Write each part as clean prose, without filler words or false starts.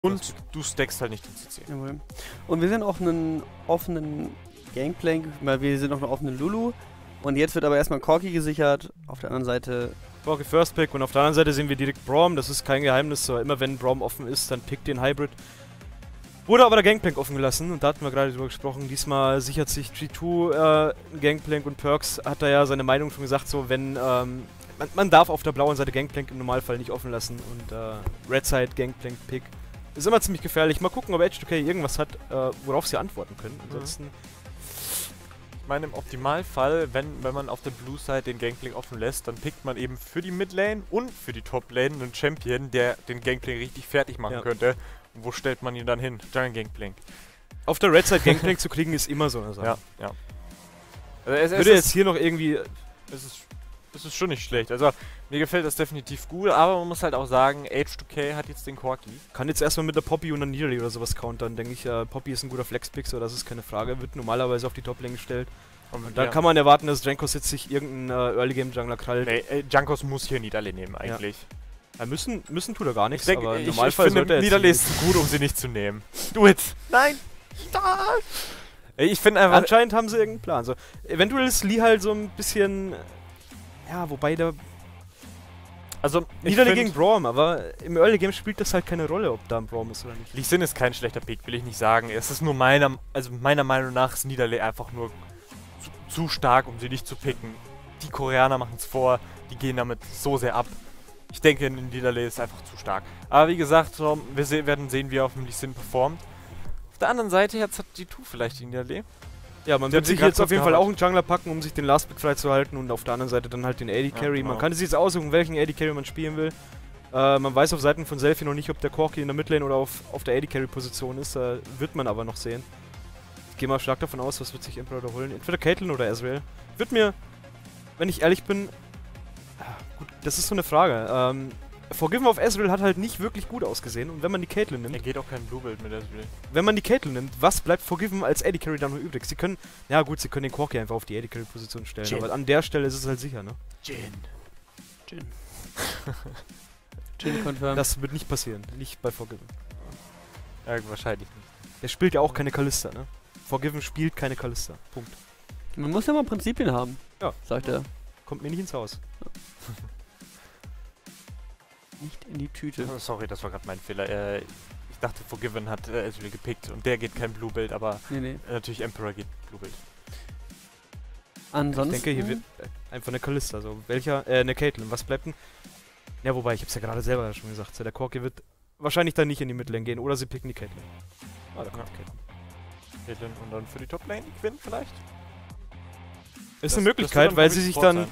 Und du stackst halt nicht den CC. Jawohl. Und wir sind auch einen offenen Gangplank, weil wir sind auch einen offenen Lulu. Und jetzt wird aber erstmal Corki gesichert. Auf der anderen Seite Corki First Pick und auf der anderen Seite sehen wir direkt Braum. Das ist kein Geheimnis, so immer wenn Braum offen ist, dann pickt den Hybrid. Wurde aber der Gangplank offen gelassen und da hatten wir gerade drüber gesprochen. Diesmal sichert sich G2 Gangplank und Perks hat da ja seine Meinung schon gesagt, so wenn man darf auf der blauen Seite Gangplank im Normalfall nicht offen lassen und Red Side Gangplank Pick ist immer ziemlich gefährlich. Mal gucken, ob Edge2K irgendwas hat, worauf sie antworten können. Ansonsten. Ich meine, im Optimalfall, wenn man auf der Blue Side den Gangplank offen lässt, dann pickt man eben für die Midlane und für die Toplane einen Champion, der den Gangplank richtig fertig machen könnte. Und wo stellt man ihn dann hin? Jungle Gangplank. Auf der Red Side Gangplank zu kriegen ist immer so eine Sache. Ja. Also würde jetzt hier noch irgendwie. Es ist schon nicht schlecht. Also, mir gefällt das definitiv gut, aber man muss halt auch sagen, H2K hat jetzt den Corki. Kann jetzt erstmal mit der Poppy und der Nidalee oder sowas countern, denke ich. Poppy ist ein guter Flex-Pick, so das ist keine Frage. Wird normalerweise auf die Top-Lane gestellt. Und dann kann man erwarten, dass Jankos jetzt sich irgendeinen Early-Game-Jungler krallt. Nee, Jankos muss hier Nidalee nehmen, eigentlich. Ja, müssen tut er gar nichts, aber im Normalfall ich finde, Nidalee ist zu gut, um sie nicht zu nehmen. Do it! Nein! Ich finde einfach... Anscheinend haben sie irgendeinen Plan. So, eventuell ist Lee halt so ein bisschen... Ja, wobei der... Also, Nidalee gegen Braum, aber im Early Game spielt das halt keine Rolle, ob da ein Braum ist oder nicht. Lee Sin ist kein schlechter Pick, will ich nicht sagen. Es ist nur meiner Meinung nach ist Nidalee einfach nur zu stark, um sie nicht zu picken. Die Koreaner machen es vor, die gehen damit so sehr ab. Ich denke, Nidalee ist einfach zu stark. Aber wie gesagt, wir werden sehen, wie er auf dem Lee Sin performt. Auf der anderen Seite, jetzt hat G2 vielleicht die Nidalee. Ja, man wird sich jetzt auf jeden Fall auch einen Jungler packen, um sich den Last Pick freizuhalten und auf der anderen Seite dann halt den AD Carry. Ja, genau. Man kann sich jetzt aussuchen, welchen AD Carry man spielen will. Man weiß auf Seiten von Selfie noch nicht, ob der Corki in der Midlane oder auf der AD Carry Position ist. Wird man aber noch sehen. Ich gehe mal stark davon aus, was wird sich Emperor da holen. Entweder Caitlyn oder Ezreal. Wird mir, wenn ich ehrlich bin, gut, das ist so eine Frage. Forgiven auf Ezreal hat halt nicht wirklich gut ausgesehen und wenn man die Caitlyn nimmt... Er geht auch kein Blue-Bild mit Ezreal. Wenn man die Caitlyn nimmt, was bleibt Forgiven als AD Carry dann noch übrig? Sie können... Ja gut, sie können den Corki einfach auf die AD Carry Position stellen, aber an der Stelle ist es halt sicher, ne? Jhin confirmed. Das wird nicht passieren, nicht bei Forgiven. Ja, wahrscheinlich nicht. Der spielt ja auch keine Kalista, ne? Forgiven spielt keine Kalista. Punkt. Man muss ja mal Prinzipien haben, sagt er. Kommt mir nicht ins Haus. Nicht in die Tüte. Oh, sorry, das war gerade mein Fehler. Ich dachte, Forgiven hat Ezreal gepickt und der geht kein Blue-Bild, aber natürlich Emperor geht Blue-Bild. Ansonsten... Ich denke, hier wird einfach eine Kalista, also eine Caitlyn. Was bleibt denn? Ja, wobei, ich hab's ja gerade selber schon gesagt, so, der Corki wird wahrscheinlich dann nicht in die Midlane gehen oder sie picken die Caitlyn. Ah, da kommt Caitlyn und dann für die Top-Lane Quinn vielleicht? Ist eine Möglichkeit, weil sie sich dann...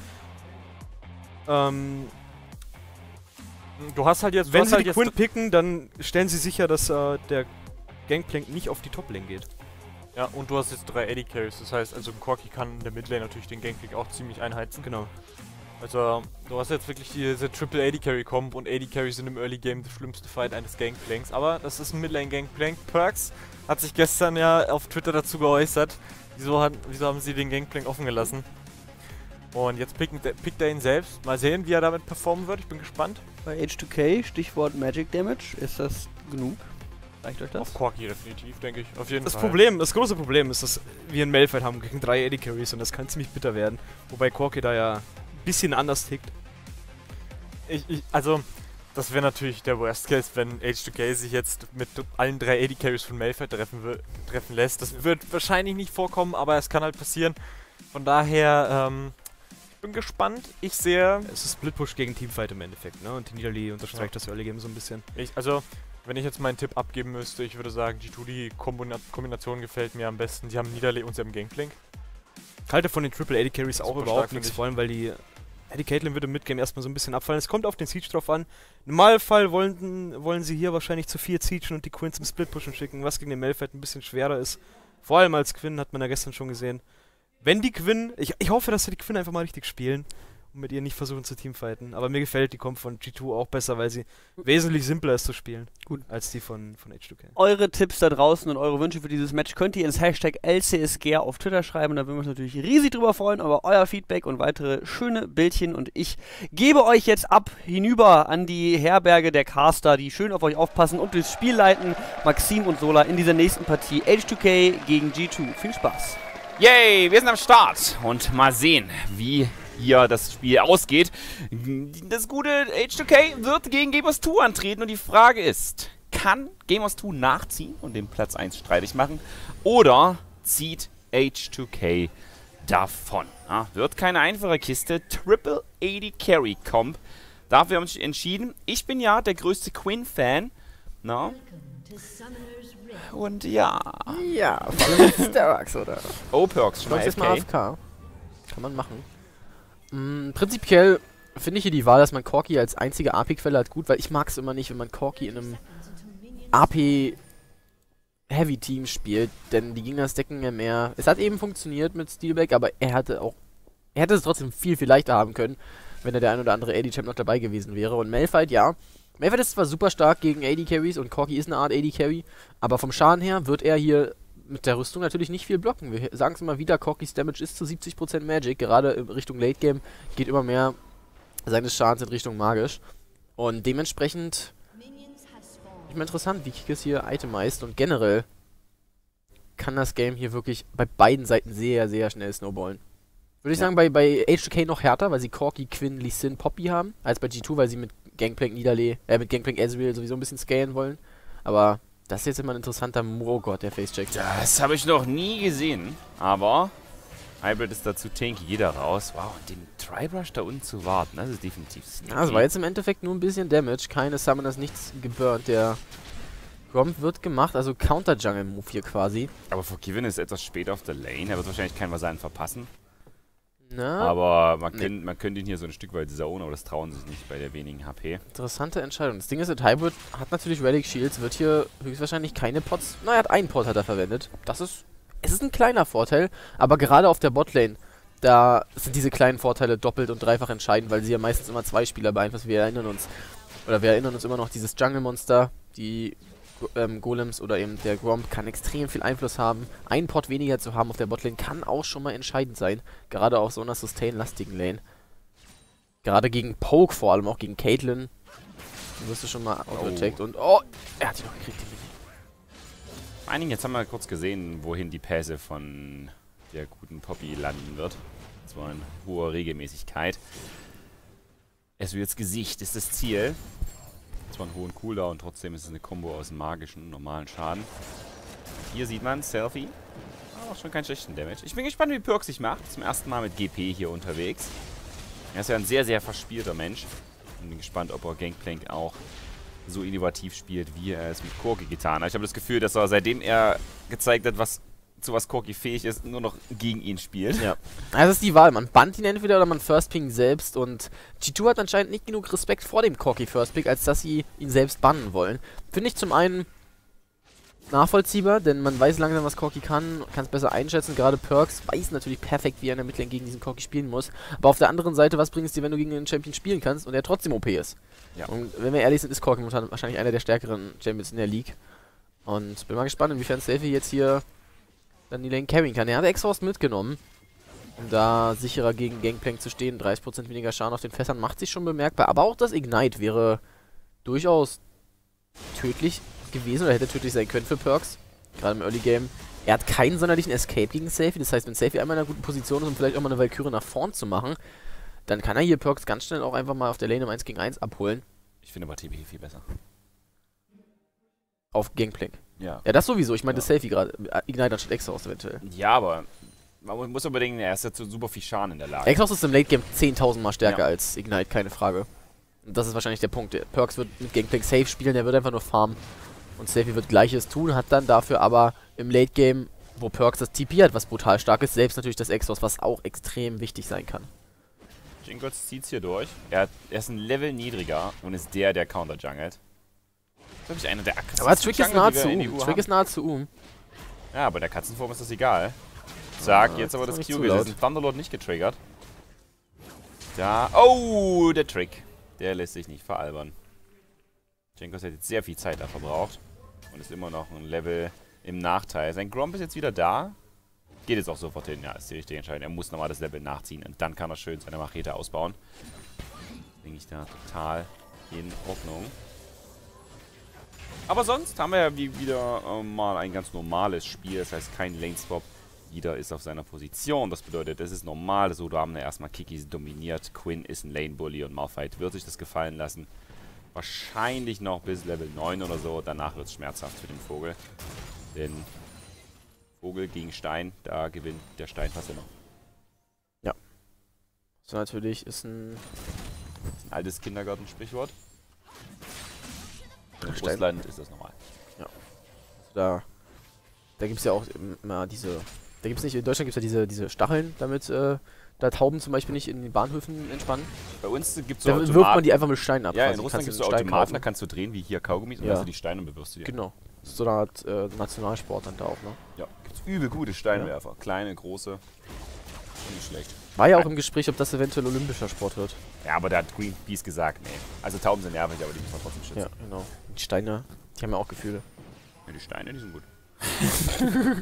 Du hast halt jetzt... Wenn sie die Quinn picken, dann stellen sie sicher, dass der Gangplank nicht auf die Top-Lane geht. Ja, und du hast jetzt 3 AD Carries, das heißt, also Corki kann in der Midlane natürlich den Gangplank auch ziemlich einheizen. Genau. Also, du hast jetzt wirklich diese Triple AD Carry Comp und AD Carries sind im Early Game der schlimmste Fight eines Gangplanks. Aber das ist ein Midlane Gangplank. Perks hat sich gestern ja auf Twitter dazu geäußert. Wieso haben sie den Gangplank offen gelassen? Und jetzt pickt er ihn selbst. Mal sehen, wie er damit performen wird. Ich bin gespannt. Bei H2K, Stichwort Magic Damage, ist das genug? Reicht euch das? Auf Corki definitiv, denke ich. Auf jeden Fall. Das große Problem ist, dass wir einen Malphite haben gegen 3 AD Carries und das kann ziemlich bitter werden. Wobei Corki da ja ein bisschen anders tickt. Also, das wäre natürlich der Worst Case, wenn H2K sich jetzt mit allen 3 AD Carries von Malphite treffen lässt. Das wird wahrscheinlich nicht vorkommen, aber es kann halt passieren. Von daher, ich bin gespannt. Ich sehe... Es ist Split-Push gegen Teamfight im Endeffekt, ne? Und die Nidalee unterstreicht das Early Game so ein bisschen. Also, wenn ich jetzt meinen Tipp abgeben müsste, ich würde sagen, G2, die Kombination gefällt mir am besten. Die haben Nidalee und sie haben Gangplank. Ich halte von den Triple AD Carries auch überhaupt nichts, vor allem weil die Caitlyn würde im Midgame erstmal so ein bisschen abfallen. Es kommt auf den Siege drauf an. Im Normalfall wollen sie hier wahrscheinlich zu 4 siegen und die Quinn zum Split-Pushen schicken, was gegen den Malphite ein bisschen schwerer ist. Vor allem als Quinn, hat man ja gestern schon gesehen. Wenn die Quinn, ich hoffe, dass sie die Quinn einfach mal richtig spielen und mit ihr nicht versuchen zu teamfighten. Aber mir gefällt die Comp von G2 auch besser, weil sie wesentlich simpler ist zu spielen. Gut. Als die von H2K. Eure Tipps da draußen und eure Wünsche für dieses Match könnt ihr ins Hashtag LCSGer auf Twitter schreiben. Da würden wir uns natürlich riesig drüber freuen, über euer Feedback und weitere schöne Bildchen. Und ich gebe euch jetzt ab hinüber an die Herberge der Caster, die schön auf euch aufpassen und durchs Spiel leiten. Maxim und Sola in dieser nächsten Partie H2K gegen G2. Viel Spaß. Yay, wir sind am Start und mal sehen, wie hier das Spiel ausgeht. Das gute H2K wird gegen Gamers2 antreten und die Frage ist, kann Gamers2 nachziehen und den Platz 1 streitig machen oder zieht H2K davon? Ja, wird keine einfache Kiste. Triple AD Carry Comp. Dafür haben wir uns entschieden. Ich bin ja der größte Quinn-Fan. No? Und ja. Ja, vor allem mit Starax, oder? O-Perks schon mal AFK. AFK. Kann man machen. Prinzipiell finde ich hier die Wahl, dass man Corki als einzige AP-Quelle hat, gut, weil ich mag es immer nicht, wenn man Corki in einem AP-Heavy-Team spielt, denn die Gegner stacken ja mehr. Es hat eben funktioniert mit Steelback, aber er hätte es trotzdem viel, viel leichter haben können, wenn er der ein oder andere AD-Champ noch dabei gewesen wäre. Und Malphite, ja. Malphite ist zwar super stark gegen AD-Carries und Corki ist eine Art AD-Carry, aber vom Schaden her wird er hier mit der Rüstung natürlich nicht viel blocken. Wir sagen es immer wieder, Corkis Damage ist zu 70% Magic, gerade in Richtung Late Game geht immer mehr seines Schadens in Richtung magisch. Und dementsprechend ist mir interessant, wie Kikis hier itemized und generell kann das Game hier wirklich bei beiden Seiten sehr, sehr schnell snowballen. Würde ich sagen, bei H2K noch härter, weil sie Corki, Quinn, Lee Sin, Poppy haben, als bei G2, weil sie mit Gangplank mit Gangplank Ezreal sowieso ein bisschen scalen wollen. Aber das ist jetzt immer ein interessanter oh Gott, der Facecheck. Das habe ich noch nie gesehen, aber Hybrid ist dazu tanky, jeder raus. Wow, und den Tribrush da unten zu warten, das ist definitiv sneaky. Ja, das war jetzt im Endeffekt nur ein bisschen Damage, keine Summoners, nichts geburnt. Der Gromp wird gemacht, also Counter-Jungle-Move hier quasi. Aber Forgiven ist etwas spät auf der Lane, er wird wahrscheinlich keinen Vasallen verpassen. Na, aber man könnte ihn hier so ein Stück weit saunen, aber das trauen sich nicht bei der wenigen HP. Interessante Entscheidung. Das Ding ist, der Hybrid hat natürlich Relic Shields, wird hier höchstwahrscheinlich keine Pots... Na, er hat einen Pot hat er verwendet. Es ist ein kleiner Vorteil, aber gerade auf der Botlane, da sind diese kleinen Vorteile doppelt und dreifach entscheidend, weil sie ja meistens immer zwei Spieler beeinflussen. Wir erinnern uns immer noch, dieses Jungle-Monster, die Golems oder eben der Gromp kann extrem viel Einfluss haben. Einen Pot weniger zu haben auf der Botlane kann auch schon mal entscheidend sein. Gerade auf so einer Sustain-lastigen Lane. Gerade gegen Poke, vor allem auch gegen Caitlyn. Du wirst du schon mal auto-attacked und oh, er hat sie noch gekriegt. Vor allen Dingen, jetzt haben wir kurz gesehen, wohin die Pässe von der guten Poppy landen wird. Das war in hoher Regelmäßigkeit. Ezreals Gesicht ist das Ziel. Zwar einen hohen Cooldown, trotzdem ist es eine Kombo aus magischen und normalen Schaden. Hier sieht man Selfie. Auch schon keinen schlechten Damage. Ich bin gespannt, wie Perks sich macht. Zum ersten Mal mit GP hier unterwegs. Er ist ja ein sehr, sehr verspielter Mensch. Ich bin gespannt, ob er Gangplank auch so innovativ spielt, wie er es mit Corki getan hat. Ich habe das Gefühl, dass er, seitdem er gezeigt hat, zu was Corki fähig ist, nur noch gegen ihn spielt. Ja. Also ist die Wahl. Man bannt ihn entweder oder man First Ping selbst. Und G2 hat anscheinend nicht genug Respekt vor dem Corki First Pick, als dass sie ihn selbst bannen wollen. Finde ich zum einen nachvollziehbar, denn man weiß langsam, was Corki kann es besser einschätzen. Gerade Perks weiß natürlich perfekt, wie er in der Midlane gegen diesen Corki spielen muss. Aber auf der anderen Seite, was bringt es dir, wenn du gegen einen Champion spielen kannst und er trotzdem OP ist? Ja. Und wenn wir ehrlich sind, ist Corki momentan wahrscheinlich einer der stärkeren Champions in der League. Und bin mal gespannt, inwiefern Selfie jetzt hier dann die Lane carryen kann. Er hat Exhaust mitgenommen, um da sicherer gegen Gangplank zu stehen. 30% weniger Schaden auf den Fässern macht sich schon bemerkbar. Aber auch das Ignite wäre durchaus tödlich gewesen oder hätte tödlich sein können für Perks. Gerade im Early Game. Er hat keinen sonderlichen Escape gegen Selfie. Das heißt, wenn Selfie einmal in einer guten Position ist, um vielleicht auch mal eine Valkyrie nach vorn zu machen, dann kann er hier Perks ganz schnell auch einfach mal auf der Lane im 1 gegen 1 abholen. Ich finde aber TP viel besser. Auf Gangplank. Ja. Ja, das sowieso. Ich meinte Selfie gerade. Ignite anstatt Exhaust eventuell. Ja, aber man muss unbedingt, er ist jetzt super viel Schaden in der Lage. Exhaust ist im Late Game 10.000 Mal stärker als Ignite, keine Frage. Und das ist wahrscheinlich der Punkt. Der Perks wird mit Gangplank safe spielen, der wird einfach nur farmen. Und Selfie wird Gleiches tun, hat dann dafür aber im Late Game, wo Perks das TP hat, was brutal stark ist, selbst natürlich das Exhaust, was auch extrem wichtig sein kann. Jingles zieht's hier durch. Er ist ein Level niedriger und ist der Counter-Jungelt. Das ist einer der aber Trick ist nahezu Ja, aber der Katzenform ist das egal. Zack, jetzt aber das Q. Wir sind Thunderlord nicht getriggert. da. Oh, der Trick. Der lässt sich nicht veralbern. Jankos hat jetzt sehr viel Zeit da verbraucht. Und ist immer noch ein Level im Nachteil. Sein Gromp ist jetzt wieder da. Geht jetzt auch sofort hin. Ja, ist die richtige Entscheidung. Er muss nochmal das Level nachziehen. Und dann kann er schön seine Machete ausbauen. Denke ich da total in Ordnung. Aber sonst haben wir ja wieder mal ein ganz normales Spiel. Das heißt, kein Lane-Swap. Jeder ist auf seiner Position. Das bedeutet, das ist normal. So, da haben wir erstmal Kikis dominiert. Quinn ist ein Lane-Bully und Malphite wird sich das gefallen lassen. Wahrscheinlich noch bis Level 9 oder so. Danach wird es schmerzhaft für den Vogel. Denn Vogel gegen Stein, da gewinnt der Stein fast immer. Ja. So, natürlich ist ein altes Kindergartensprichwort. In Stein. Russland ist das normal. Ja. Also da gibt es ja auch immer diese. Da gibt es nicht, in Deutschland gibt es ja diese Stacheln, damit da Tauben zum Beispiel nicht in den Bahnhöfen entspannen. Bei uns gibt es so Automaten. Da wirft man die einfach mit Steinen ab. Ja, in Russland gibt es so Automaten, da kannst du drehen wie hier Kaugummis und dann hast du die Steine und bewirfst du die. Genau. Das ist so eine Art Nationalsport dann da auch, ne? Ja, gibt's übel gute Steinwerfer. Ja. Kleine, große. Nicht schlecht. War ja auch im Gespräch, ob das eventuell olympischer Sport wird. Ja, aber da hat Greenpeace gesagt, nee. Also Tauben sind nervig, aber die muss man trotzdem schützen. Ja, genau. Die Steine, die haben ja auch Gefühle. Ja, die Steine, die sind gut. Finde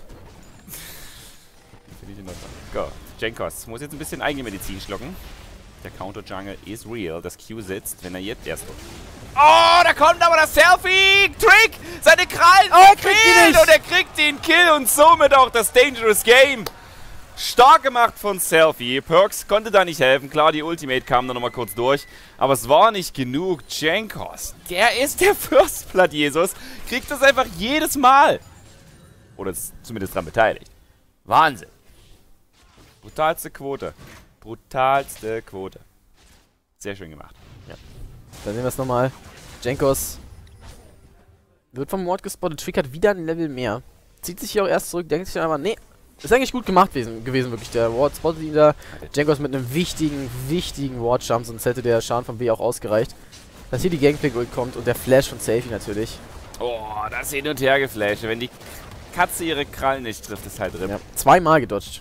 ich in Ordnung. Go. Jankos muss jetzt ein bisschen Eigenmedizin schlucken. Der Counter-Jungle ist real. Das Q sitzt, wenn er jetzt erst... Oh, da kommt aber das Selfie! Trick! Seine Krallen! Oh, er kriegt ihn nicht! Und er kriegt den Kill und somit auch das Dangerous Game. Stark gemacht von Selfie. Perkz konnte da nicht helfen. Klar, die Ultimate kam da nochmal kurz durch. Aber es war nicht genug. Jankos, der ist der First Blood Jesus. Kriegt das einfach jedes Mal. Oder ist zumindest dran beteiligt. Wahnsinn. Brutalste Quote. Brutalste Quote. Sehr schön gemacht. Ja. Dann sehen wir es nochmal. Jankos wird vom Mord gespottet. Trick hat wieder ein Level mehr. Zieht sich hier auch erst zurück. Denkt sich dann aber, nee, ist eigentlich gut gemacht gewesen wirklich. Der Ward spottet ihn da. Jankos mit einem wichtigen Ward-Jump, sonst hätte der Schaden von B auch ausgereicht. Dass hier die Gangplank-Ult kommt und der Flash von Selfie natürlich. Oh, das Hin- und Hergeflashe. Wenn die Katze ihre Krallen nicht trifft, ist halt drin. Ja, zweimal gedodged.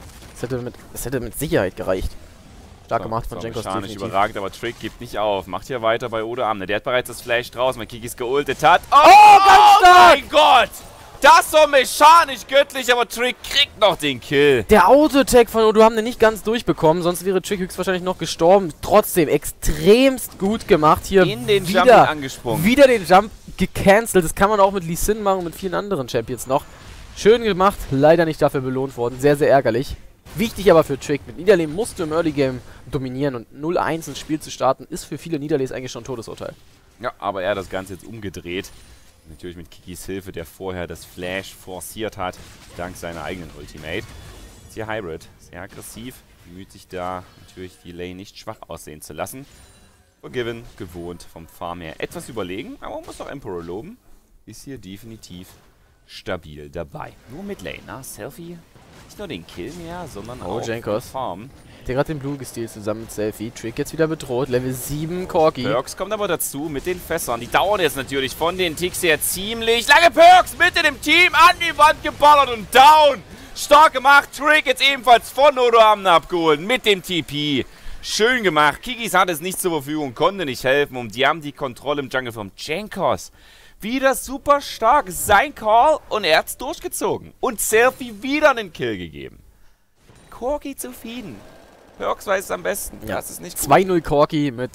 Das hätte mit Sicherheit gereicht. Stark gemacht von Jankos. Nicht überragend, aber Trick gibt nicht auf. Macht hier weiter bei Oda Amne. Der hat bereits das Flash draußen, weil Kikis geultet hat. Oh, ganz stark! Mein Gott! Das war mechanisch göttlich, aber Trick kriegt noch den Kill. Der Auto-Attack von Odo haben den nicht ganz durchbekommen, sonst wäre Trick höchstwahrscheinlich noch gestorben. Trotzdem extremst gut gemacht hier. In den Jump angesprungen. Wieder den Jump gecancelt. Das kann man auch mit Lee Sin machen und mit vielen anderen Champions noch. Schön gemacht, leider nicht dafür belohnt worden. Sehr, sehr ärgerlich. Wichtig aber für Trick. Mit Niederlehen musst du im Early Game dominieren und 0-1 ins Spiel zu starten, ist für viele Niederlehns eigentlich schon ein Todesurteil. Ja, aber er hat das Ganze jetzt umgedreht. Natürlich mit Kikis Hilfe, der vorher das Flash forciert hat, dank seiner eigenen Ultimate. Jetzt hier Hybrid, sehr aggressiv, bemüht sich da natürlich die Lane nicht schwach aussehen zu lassen. Forgiven, gewohnt vom Farm her etwas überlegen, aber man muss auch Emperor loben, ist hier definitiv stabil dabei. Nur mit Lane, na, Selfie, nicht nur den Kill mehr, sondern auch Jankos. Farm. Der hat den Blue gestealt zusammen mit Selfie. Trick jetzt wieder bedroht. Level 7 Corki. Perkz kommt aber dazu mit den Fässern. Die dauern jetzt natürlich von den Ticks her ziemlich lange. Perkz mit in dem Team an die Wand geballert und down. Stark gemacht. Trick jetzt ebenfalls von Odo Amne abgeholt mit dem TP. Schön gemacht. Kikis hat es nicht zur Verfügung, konnte nicht helfen. Und die haben die Kontrolle im Jungle vom Jankos. Wieder super stark. Sein Call und er hat es durchgezogen. Und Selfie wieder einen Kill gegeben. Corki zufrieden. Perkz weiß es am besten. Ja. Das ist nicht gut. 2-0 Corki mit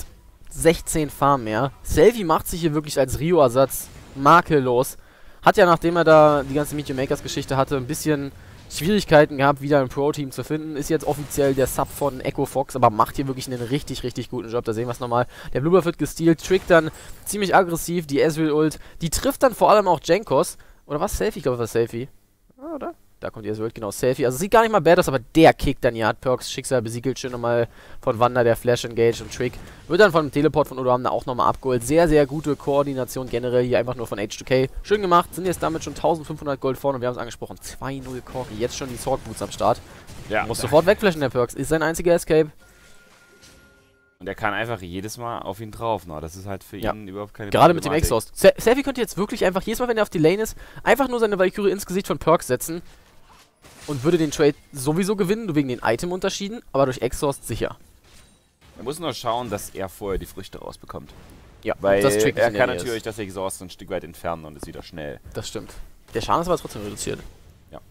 16 Farm mehr. Selfie macht sich hier wirklich als Rio-Ersatz makellos. Hat ja, nachdem er da die ganze Meet Your Makers Geschichte hatte, ein bisschen Schwierigkeiten gehabt, wieder ein Pro-Team zu finden. Ist jetzt offiziell der Sub von Echo Fox, aber macht hier wirklich einen richtig, richtig guten Job. Da sehen wir es nochmal. Der Bluebuff wird gestealt, Trick dann ziemlich aggressiv, die Ezreal-Ult. Die trifft dann vor allem auch Jankos. Oder was? Selfie? Ich glaube, das war Selfie. Oder? Da kommt die Ezreal, genau, Selfie. Also sieht gar nicht mal bad aus, aber der kickt dann ja. Hat Perkz Schicksal besiegelt, schön nochmal von Wanda, der Flash Engage und Trick. Wird dann von dem Teleport von Odo Amne auch nochmal abgeholt. Sehr, sehr gute Koordination generell hier einfach nur von H2K. Schön gemacht, sind jetzt damit schon 1500 Gold vorne und wir haben es angesprochen. 2-0 Corki, jetzt schon die Sword Boots am Start. Ja, muss sofort wegflashen, der Perkz. Ist sein einziger Escape. Und er kann einfach jedes Mal auf ihn drauf. Na, das ist halt für ihn überhaupt keine Gerade mit dem Exhaust. Selfie könnte jetzt wirklich einfach, jedes Mal, wenn er auf die Lane ist, einfach nur seine Valkyrie ins Gesicht von Perkz setzen. Und würde den Trade sowieso gewinnen, nur wegen den Item-Unterschieden, aber durch Exhaust sicher. Er muss nur schauen, dass er vorher die Früchte rausbekommt. Ja, weil das er kann natürlich das Exhaust ein Stück weit entfernen und ist wieder schnell. Das stimmt. Der Schaden ist aber trotzdem reduziert. Ja.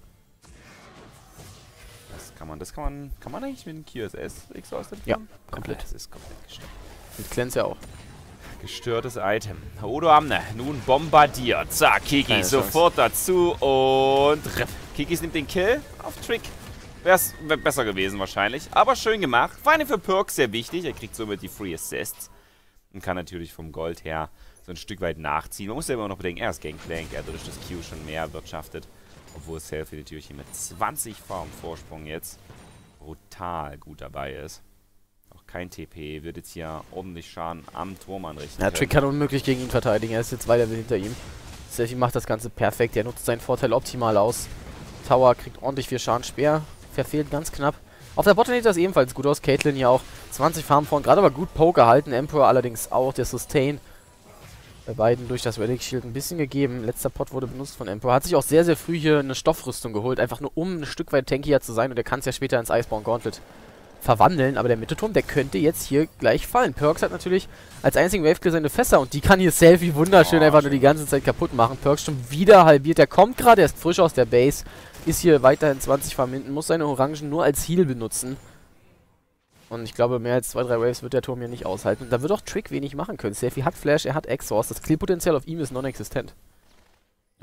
Kann man eigentlich mit dem QSS Exhaust entfernen? Ja, komplett. Das ist komplett gestört. Mit Cleanse ja auch. Gestörtes Item. Odo Amne, nun bombardiert. Zack, Kiki sofort dazu und Riff. Kikis nimmt den Kill auf Trick. Wäre besser gewesen wahrscheinlich, aber schön gemacht. Vor allem für Perk sehr wichtig. Er kriegt somit die Free Assists und kann natürlich vom Gold her so ein Stück weit nachziehen. Man muss ja immer noch bedenken, er ist Gangplank, er hat durch das Q schon mehr erwirtschaftet. Obwohl Selfie natürlich hier mit 20 Farm Vorsprung jetzt brutal gut dabei ist. Auch kein TP, wird jetzt hier ordentlich Schaden am Turm anrichten. Ja, Trick kann unmöglich gegen ihn verteidigen, er ist jetzt 2 Level hinter ihm. Selfie macht das Ganze perfekt, er nutzt seinen Vorteil optimal aus. Tower kriegt ordentlich viel Schaden, Speer verfehlt ganz knapp. Auf der Botlane sieht das ebenfalls gut aus, Caitlyn hier auch 20 Farm vorn, gerade aber gut Poke gehalten, Emperor allerdings auch, der Sustain bei beiden durch das Relic Shield ein bisschen gegeben. Letzter Pot wurde benutzt von Emperor, hat sich auch sehr, sehr früh hier eine Stoffrüstung geholt, einfach nur um ein Stück weit tankier zu sein und er kann es ja später ins Iceborne Gauntlet verwandeln, aber der Mittelturm, der könnte jetzt hier gleich fallen. Perks hat natürlich als einzigen Waveclear seine Fässer und die kann hier Selfie wunderschön einfach nur die ganze Zeit kaputt machen. Perks schon wieder halbiert, der kommt gerade erst frisch aus der Base, ist hier weiterhin 20 Farm hinten, muss seine Orangen nur als Heal benutzen. Und ich glaube, mehr als 2, 3 Waves wird der Turm hier nicht aushalten. Und da wird auch Trick wenig machen können. Selfie hat Flash, er hat Exhaust, das Clear-Potenzial auf ihm ist non-existent. Ja.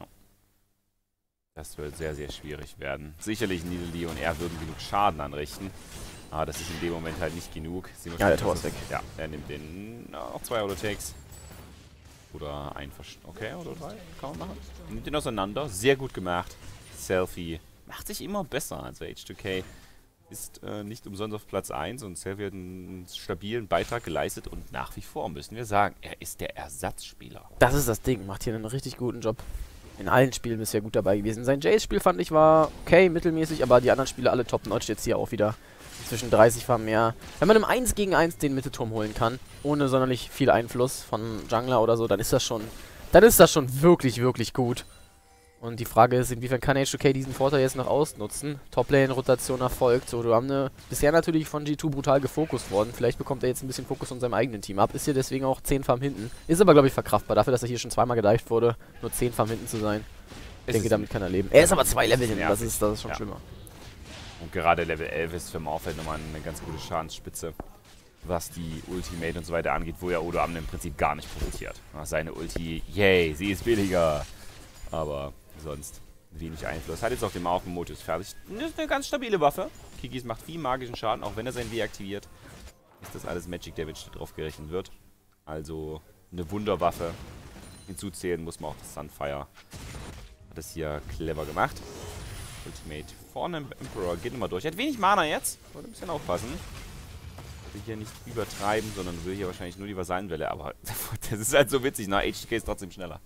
Das wird sehr, sehr schwierig werden. Sicherlich Nidalee und er würden genug Schaden anrichten. Aber das ist in dem Moment halt nicht genug. Ja, der Tor ist weg. Ja, er nimmt den auch 2 Holotakes. Oder ein okay, oder 3 kann man machen. Nimmt den auseinander. Sehr gut gemacht. Selfie macht sich immer besser. Also H2K ist nicht umsonst auf Platz 1 und Selfie hat einen stabilen Beitrag geleistet und nach wie vor müssen wir sagen, er ist der Ersatzspieler. Das ist das Ding, macht hier einen richtig guten Job. In allen Spielen bisher gut dabei gewesen. Sein Jace-Spiel fand ich war okay, mittelmäßig, aber die anderen Spiele alle top-notch, jetzt hier auch wieder zwischen 30 Farm mehr. Wenn man im 1 gegen 1 den Mittelturm holen kann, ohne sonderlich viel Einfluss von Jungler oder so, dann ist das schon wirklich, wirklich gut. Und die Frage ist, inwiefern kann H2K diesen Vorteil jetzt noch ausnutzen? Toplane-Rotation erfolgt. So, du haben bisher natürlich von G2 brutal gefokust worden. Vielleicht bekommt er jetzt ein bisschen Fokus von seinem eigenen Team ab. Ist hier deswegen auch 10 Farm hinten. Ist aber, glaube ich, verkraftbar. Dafür, dass er hier schon zweimal gedived wurde, nur 10 Farm hinten zu sein. Ich denke, damit kann er leben. Er ist aber 2 Level hinten. Das ist schon schlimmer. Und gerade Level 11 ist für Morphet nochmal eine ganz gute Schadensspitze, was die Ultimate und so weiter angeht, wo ja Odo Amne im Prinzip gar nicht profitiert. Seine Ulti, yay, sie ist billiger. Aber sonst wenig Einfluss. Hat jetzt auch den Maufen-Modus fertig. Das ist eine ganz stabile Waffe. Kikis macht viel magischen Schaden, auch wenn er sein W aktiviert. Ist das alles Magic Damage, der drauf gerechnet wird. Also eine Wunderwaffe. Hinzuzählen muss man auch das Sunfire. Hat das hier clever gemacht. Ultimate vorne im Emperor geht nochmal durch. Er hat wenig Mana jetzt. Sollte ein bisschen aufpassen. Will hier nicht übertreiben, sondern will hier wahrscheinlich nur die Vasallenwelle. Aber das ist halt so witzig. Na, HTK ist trotzdem schneller.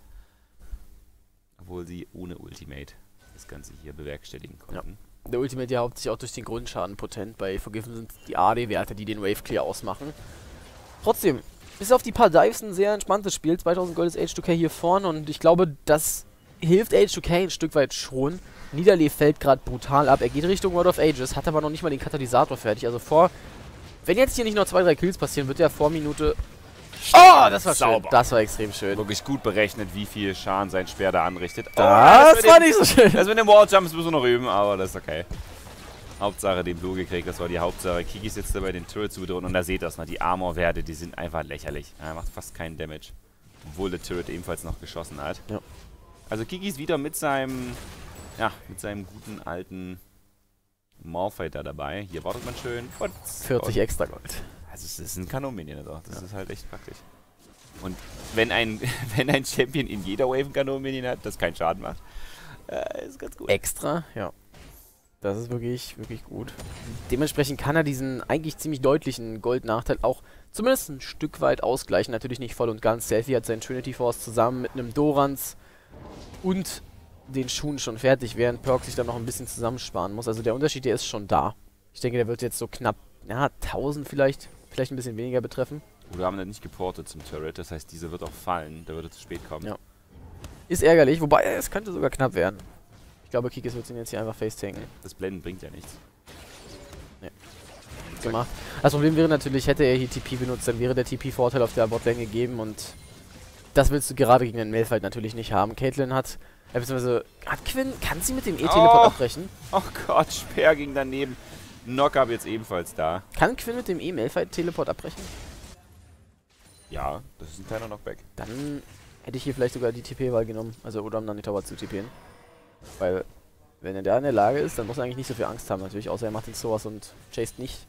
Obwohl sie ohne Ultimate das Ganze hier bewerkstelligen konnten. Ja. Der Ultimate ja hauptsächlich auch durch den Grundschaden potent. Bei Forgiven sind die AD-Werte, die den Wave Clear ausmachen. Trotzdem, bis auf die paar Dives ein sehr entspanntes Spiel. 2000 Gold ist H2K hier vorne und ich glaube, das hilft H2K ein Stück weit schon. Nidalee fällt gerade brutal ab. Er geht Richtung World of Ages, hat aber noch nicht mal den Katalysator fertig. Also wenn jetzt hier nicht noch 2, 3 Kills passieren, wird er vor Minute... Oh, das war sauber. Schön. Das war extrem schön. Wirklich gut berechnet, wie viel Schaden sein Speer da anrichtet. Das war nicht so schön. Das mit dem Walljumps müssen wir noch üben, aber das ist okay. Hauptsache den Blue gekriegt, das war die Hauptsache. Kiki sitzt dabei den Turret zu bedrohen und da seht ihr das mal. Die Armor-Werte, die sind einfach lächerlich. Er macht fast keinen Damage. Obwohl der Turret ebenfalls noch geschossen hat. Ja. Also Kiki ist wieder mit seinem guten alten Malphite da dabei. Hier wartet man schön. Und 40 extra Gold. Also es ist ein Kanonenminion, das ist halt echt praktisch. Und wenn ein Champion in jeder Wave ein Kanonenminion hat, das keinen Schaden macht, ist ganz gut. Extra, ja. Das ist wirklich, wirklich gut. Dementsprechend kann er diesen eigentlich ziemlich deutlichen Goldnachteil auch zumindest ein Stück weit ausgleichen. Natürlich nicht voll und ganz. Selfie hat seinen Trinity Force zusammen mit einem Dorans und den Schuhen schon fertig, während Perk sich dann noch ein bisschen zusammensparen muss. Also der Unterschied, der ist schon da. Ich denke, der wird jetzt so knapp, 1000 vielleicht ein bisschen weniger betreffen. Oder haben wir nicht geportet zum Turret, das heißt, dieser wird auch fallen, der würde zu spät kommen. Ja. Ist ärgerlich, wobei es könnte sogar knapp werden. Ich glaube, Kikis wird ihn jetzt hier einfach face-tanken. Das Blenden bringt ja nichts. Nee. perfekt gemacht. Das Problem wäre natürlich, hätte er hier TP benutzt, dann wäre der TP-Vorteil auf der Botlane gegeben und das willst du gerade gegen den Malphite natürlich nicht haben. Caitlyn hat, beziehungsweise, hat Quinn, kann sie mit dem E-Teleport abbrechen? Oh Gott, Speer ging daneben. Knock-Up jetzt ebenfalls da. Kann Quinn mit dem E-Malphite-Teleport abbrechen? Ja, das ist ein kleiner Knockback. Dann hätte ich hier vielleicht sogar die TP-Wahl genommen, also oder um dann die Tower zu TPen. Weil, wenn er da in der Lage ist, dann muss er eigentlich nicht so viel Angst haben, natürlich, außer er macht den Source und chased nicht.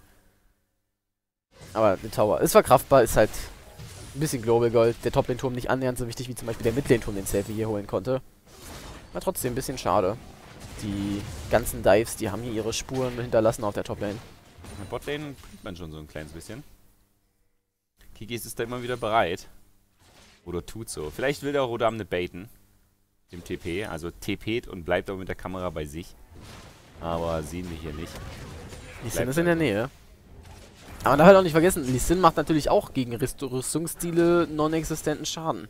Aber die Tower ist verkraftbar, ist halt ein bisschen Global Gold. Der Top-Lane-Turm nicht annähernd so wichtig wie zum Beispiel der Mid-Lane-Turm, den Selfie hier holen konnte. Aber trotzdem ein bisschen schade. Die ganzen Dives, die haben hier ihre Spuren hinterlassen auf der Top-Lane. In der Botlane bringt man schon so ein kleines bisschen. Kikis ist da immer wieder bereit. Oder tut so. Vielleicht will der Rodamne baiten. Dem TP. Also TP't und bleibt auch mit der Kamera bei sich. Aber sehen wir hier nicht. Lee Sin ist in der Nähe. Aber man darf halt auch nicht vergessen, Lee Sin macht natürlich auch gegen Rüstungsstile non-existenten Schaden.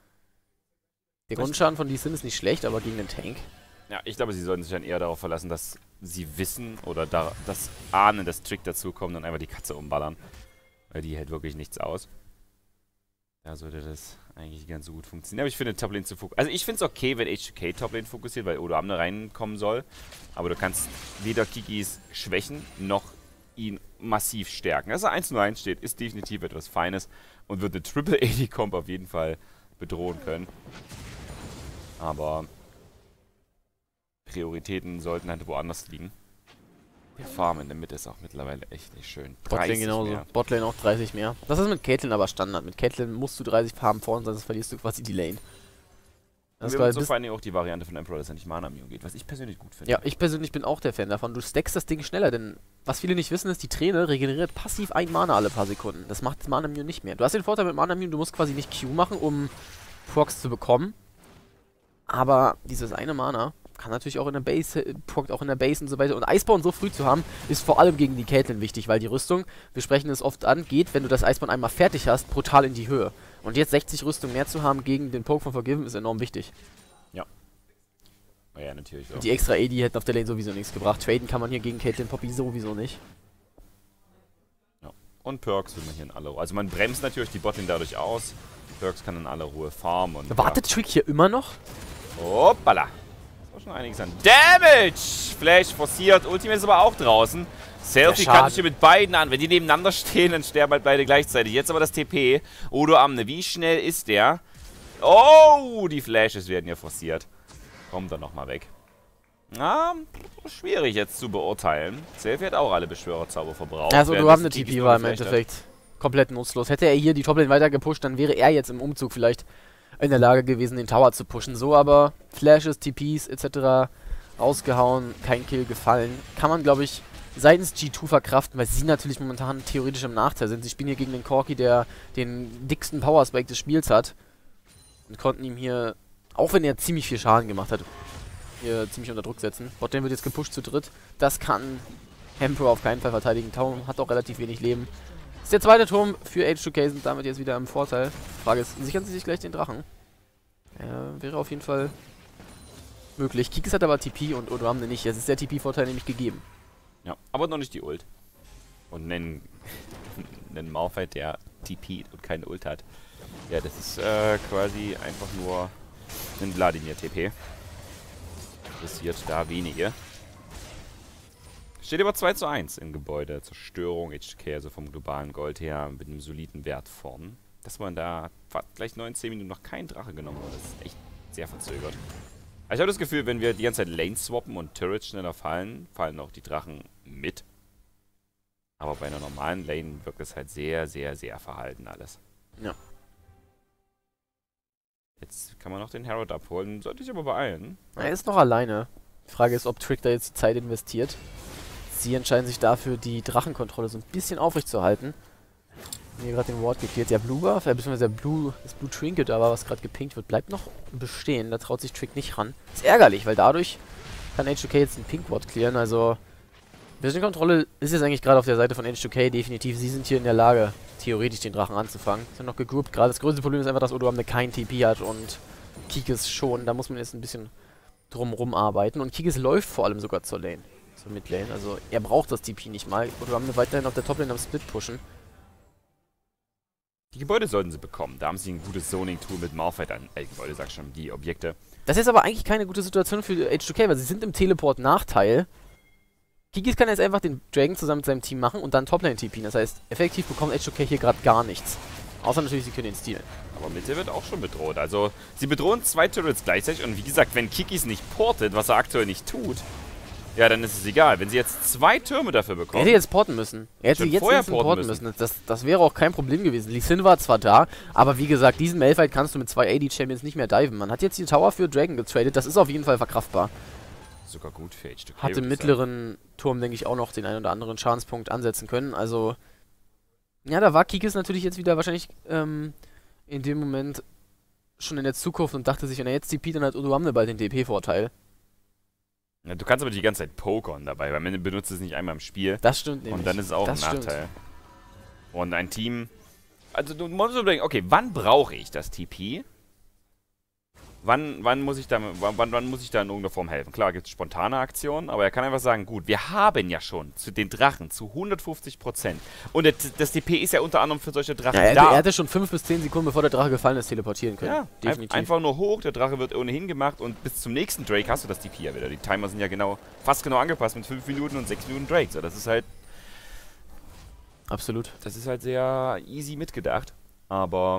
Der Grundschaden von Lee Sin ist nicht schlecht, aber gegen den Tank. Ja, ich glaube, sie sollten sich dann eher darauf verlassen, dass sie wissen oder das Ahnen, dass Trick dazu kommt und einfach die Katze umballern. Weil die hält wirklich nichts aus. Da sollte das eigentlich ganz so gut funktionieren. Aber ich finde Toplane zu fokussieren. Also ich finde es okay, wenn H2K Toplane fokussiert, weil Odo Amne reinkommen soll. Aber du kannst weder Kikis schwächen, noch ihn massiv stärken. Dass er 1:1 steht, ist definitiv etwas Feines. Und wird eine Triple AD Comp auf jeden Fall bedrohen können. Aber Prioritäten sollten halt woanders liegen. Der Farm in der Mitte ist auch mittlerweile echt nicht schön. Botlane genauso. Botlane auch 30 mehr. Das ist mit Caitlyn aber Standard. Mit Caitlyn musst du 30 Farben vorn, sonst verlierst du quasi die Lane. Das ist so vor allem auch die Variante von Emperor, dass er nicht Mana-Mio geht, was ich persönlich gut finde. Ja, ich persönlich bin auch der Fan davon. Du stackst das Ding schneller, denn was viele nicht wissen ist, die Träne regeneriert passiv 1 Mana alle paar Sekunden. Das macht das Mana-Mio nicht mehr. Du hast den Vorteil mit Mana-Mio, du musst quasi nicht Q machen, um Procs zu bekommen. Aber dieses eine Mana kann natürlich auch in der Base, proct auch in der Base und so weiter. Und Iceborne so früh zu haben, ist vor allem gegen die Caitlyn wichtig, weil die Rüstung, wir sprechen es oft an, geht, wenn du das Iceborne einmal fertig hast, brutal in die Höhe. Und jetzt 60 Rüstung mehr zu haben gegen den Poke von Forgiven ist enorm wichtig. Ja. Ja, natürlich auch. Die extra AD hätten auf der Lane sowieso nichts gebracht. Traden kann man hier gegen Caitlyn Poppy sowieso nicht. Ja. Und Perks will man hier in aller Ruhe. Also man bremst natürlich die Botlane dadurch aus. Perks kann in aller Ruhe farmen. Und wartet Trick hier immer noch? Hoppala. Das war schon einiges an Damage. Flash forciert. Ultimate ist aber auch draußen. Selfie kann sich hier mit beiden an. Wenn die nebeneinander stehen, dann sterben halt beide gleichzeitig. Jetzt aber das TP. Odo Amne. Wie schnell ist der? Oh, die Flashes werden hier forciert. Kommt dann nochmal weg. Na, schwierig jetzt zu beurteilen. Selfie hat auch alle Beschwörerzauber verbraucht. Also Odo Amne TP war im Endeffekt komplett nutzlos. Hätte er hier die Toplane weiter gepusht, dann wäre er jetzt im Umzug vielleicht in der Lage gewesen, den Tower zu pushen. So aber Flashes, TPs etc. rausgehauen, kein Kill gefallen. Kann man, glaube ich, seitens G2 verkraften, weil sie natürlich momentan theoretisch im Nachteil sind. Sie spielen hier gegen den Corki, der den dicksten Power-Spike des Spiels hat. Und konnten ihm hier, auch wenn er ziemlich viel Schaden gemacht hat, hier ziemlich unter Druck setzen. Botlane wird jetzt gepusht zu dritt. Das kann Emperor auf keinen Fall verteidigen. Town hat auch relativ wenig Leben. Das ist der zweite Turm für H2K, sind damit jetzt wieder im Vorteil. Frage ist, sichern sie sich gleich den Drachen? Wäre auf jeden Fall möglich. Kikis hat aber TP und Odo Amne nicht. Es ist der TP-Vorteil nämlich gegeben. Ja, aber noch nicht die Ult. Und einen Malphite, der TP und keine Ult hat. Ja, das ist quasi einfach nur ein Vladimir-TP. Interessiert da wenige. Steht aber 2:1 im Gebäude. Zerstörung, HK, also vom globalen Gold her, mit einem soliden Wert vorn. Dass man da gleich 19 Minuten noch keinen Drache genommen hat, das ist echt sehr verzögert. Also ich habe das Gefühl, wenn wir die ganze Zeit Lane swappen und Turrets schneller fallen, fallen auch die Drachen mit. Aber bei einer normalen Lane wirkt es halt sehr, sehr, sehr verhalten alles. Ja. Jetzt kann man noch den Herald abholen, sollte ich aber beeilen. Er ist noch alleine. Die Frage ist, ob Trick da jetzt die Zeit investiert. Sie entscheiden sich dafür, die Drachenkontrolle so ein bisschen aufrechtzuerhalten. Hier gerade den Ward geklärt. Der Blue Buff, beziehungsweise das Blue Trinket, aber was gerade gepinkt wird, bleibt noch bestehen. Da traut sich Trick nicht ran. Ist ärgerlich, weil dadurch kann H2K jetzt den Pink Ward klären. Also, Vision-Kontrolle ist jetzt eigentlich gerade auf der Seite von H2K definitiv. Sie sind hier in der Lage, theoretisch den Drachen anzufangen. Sind noch gegrouped. Gerade das größte Problem ist einfach, dass Odo Amne kein TP hat und Kikis schon. Da muss man jetzt ein bisschen drumrum arbeiten. Und Kikis läuft vor allem sogar zur Lane. zur Midlane. Also er braucht das TP nicht mal. Und wir haben weiterhin auf der Toplane am Split pushen. Die Gebäude sollten sie bekommen. Da haben sie ein gutes Zoning-Tool mit Malphite an. Gebäude, sag schon, die Objekte. Das ist aber eigentlich keine gute Situation für H2K, weil sie sind im Teleport-Nachteil. Kikis kann jetzt einfach den Dragon zusammen mit seinem Team machen und dann Toplane TP. Das heißt, effektiv bekommt H2K hier gerade gar nichts. Außer natürlich, sie können ihn stealen. Aber Mitte wird auch schon bedroht. Also, sie bedrohen 2 Turrets gleichzeitig. Und wie gesagt, wenn Kikis nicht portet, was er aktuell nicht tut, ja, dann ist es egal. Wenn sie jetzt 2 Türme dafür bekommen... Er hätte jetzt porten müssen. Er hätte jetzt vorher porten müssen. Das wäre auch kein Problem gewesen. Lee Sin war zwar da, aber wie gesagt, diesen Malphite kannst du mit 2 AD-Champions nicht mehr diven. Man hat jetzt die Tower für Dragon getradet. Das ist auf jeden Fall verkraftbar. Sogar gut für H2K. Hat im mittleren Turm, denke ich, auch noch den einen oder anderen Schadenspunkt ansetzen können. Also, ja, da war Kikis natürlich jetzt wieder wahrscheinlich in dem Moment schon in der Zukunft und dachte sich, wenn er jetzt TP, dann hat Odoamne bald den DP-Vorteil. Ja, du kannst aber die ganze Zeit pokern dabei, weil man benutzt es nicht einmal im Spiel. Das stimmt nämlich. Und dann ist es auch ein Nachteil. Und ein Team... Also du musst überlegen, okay, wann brauche ich das TP? Wann muss ich da in irgendeiner Form helfen? Klar, gibt es spontane Aktionen, aber er kann einfach sagen, gut, wir haben ja schon den Drachen zu 150%. Und das TP ist ja unter anderem für solche Drachen da. Er hätte schon 5 bis 10 Sekunden, bevor der Drache gefallen ist, teleportieren können. Ja, definitiv. Einfach nur hoch, der Drache wird ohnehin gemacht und bis zum nächsten Drake hast du das TP ja wieder. Die Timer sind ja fast genau angepasst mit 5 Minuten und 6 Minuten Drake. So, das ist halt... Absolut. Das ist halt sehr easy mitgedacht. Aber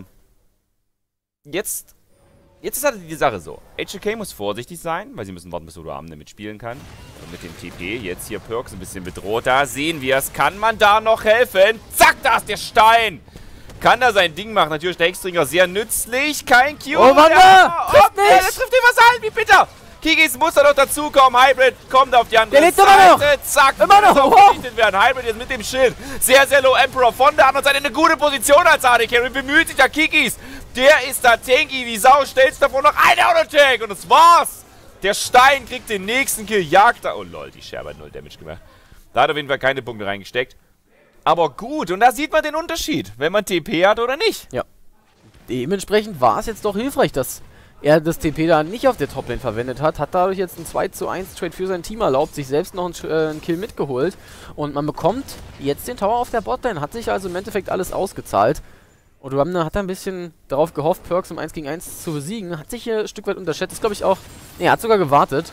jetzt ist halt die Sache so. H2K muss vorsichtig sein, weil sie müssen warten, bis Odoamne mitspielen kann. Und mit dem TP, jetzt hier Perks ein bisschen bedroht. Da sehen wir es. Kann man da noch helfen? Zack, da ist der Stein! Kann da sein Ding machen. Natürlich der Hexbringer sehr nützlich. Kein Q. Oh, Wanda! Ja, der trifft den Vasall. Wie bitter! Kikis muss da noch dazukommen. Hybrid kommt auf die andere Seite. Immer noch. Zack, immer noch. Werden. Hybrid jetzt mit dem Schild. Sehr, sehr low Emperor von der anderen Seite. Eine gute Position als AD Carry. Bemüht sich da Kikis. Der ist da tanky wie Sau. Stellt davor noch ein Auto-Tank. Und das war's. Der Stein kriegt den nächsten Kill. Jagt da. Oh lol, die Scherbe hat 0 Damage gemacht. Da hat auf jeden Fall keine Punkte reingesteckt. Aber gut. Und da sieht man den Unterschied. Wenn man TP hat oder nicht. Ja. Dementsprechend war es jetzt doch hilfreich, dass er das TP da nicht auf der Toplane verwendet hat, hat dadurch jetzt einen 2:1 Trade für sein Team erlaubt, sich selbst noch einen Kill mitgeholt und man bekommt jetzt den Tower auf der Botlane, hat sich also im Endeffekt alles ausgezahlt. Und Odoamne hat da ein bisschen darauf gehofft, Perks um 1 gegen 1 zu besiegen, hat sich hier ein Stück weit unterschätzt, ist glaube ich auch, er hat sogar gewartet,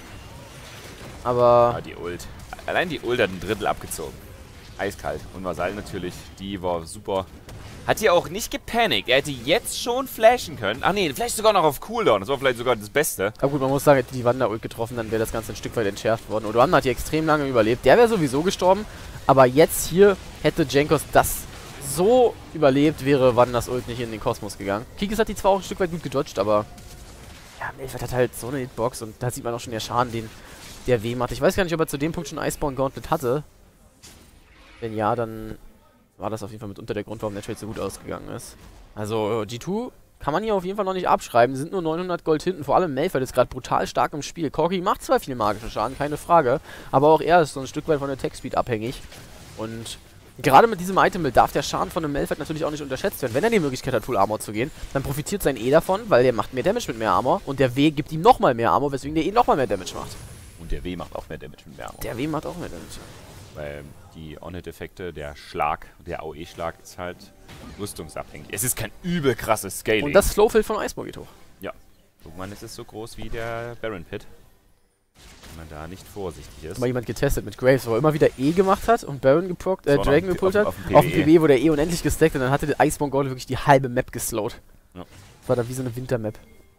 aber... Ja, die Ult. Allein die Ult hat ein Drittel abgezogen. Eiskalt. Und Vasall natürlich, die war super... Hat hier auch nicht gepanikt. Er hätte jetzt schon flashen können. Ach nee, vielleicht sogar noch auf Cooldown. Das war vielleicht sogar das Beste. Aber gut, man muss sagen, hätte die Wanda-Ult getroffen, dann wäre das Ganze ein Stück weit entschärft worden. Odoamne hat hier extrem lange überlebt. Der wäre sowieso gestorben. Aber jetzt hier hätte Jankos das so überlebt, wäre Wandas Ult nicht in den Kosmos gegangen. Kikis hat die zwar auch ein Stück weit gut gedodged, aber... Ja, Malphite hat halt so eine Hitbox und da sieht man auch schon den Schaden, den der W macht. Ich weiß gar nicht, ob er zu dem Punkt schon Iceborne Gauntlet hatte. Wenn ja, dann... war das auf jeden Fall mitunter der Grund, warum der Trade so gut ausgegangen ist. Also G2 kann man hier auf jeden Fall noch nicht abschreiben, sind nur 900 Gold hinten, vor allem Malphite ist gerade brutal stark im Spiel. Corki macht zwar viel magischen Schaden, keine Frage, aber auch er ist so ein Stück weit von der Tech-Speed abhängig. Und gerade mit diesem Item-Build darf der Schaden von einem Malphite natürlich auch nicht unterschätzt werden. Wenn er die Möglichkeit hat, Full Armor zu gehen, dann profitiert sein E davon, weil der macht mehr Damage mit mehr Armor und der W gibt ihm nochmal mehr Armor, weswegen der E nochmal mehr Damage macht. Und der W macht auch mehr Damage mit mehr Armor. Der W macht auch mehr Damage. Weil die On-Hit-Effekte, der Schlag, der AOE-Schlag ist halt rüstungsabhängig. Es ist kein übel krasses Scaling. Und das Slowfield von Iceborne geht hoch. Ja. Guck mal, es ist so groß wie der Baron Pit. Wenn man da nicht vorsichtig ist. Mal jemand getestet mit Graves, wo er immer wieder E gemacht hat und Baron Dragon gepullt hat. Auf dem PB wurde E unendlich gestackt und dann hatte der Iceborne Gauntlet wirklich die halbe Map geslowt. Ja. Das war dann wie so eine Wintermap.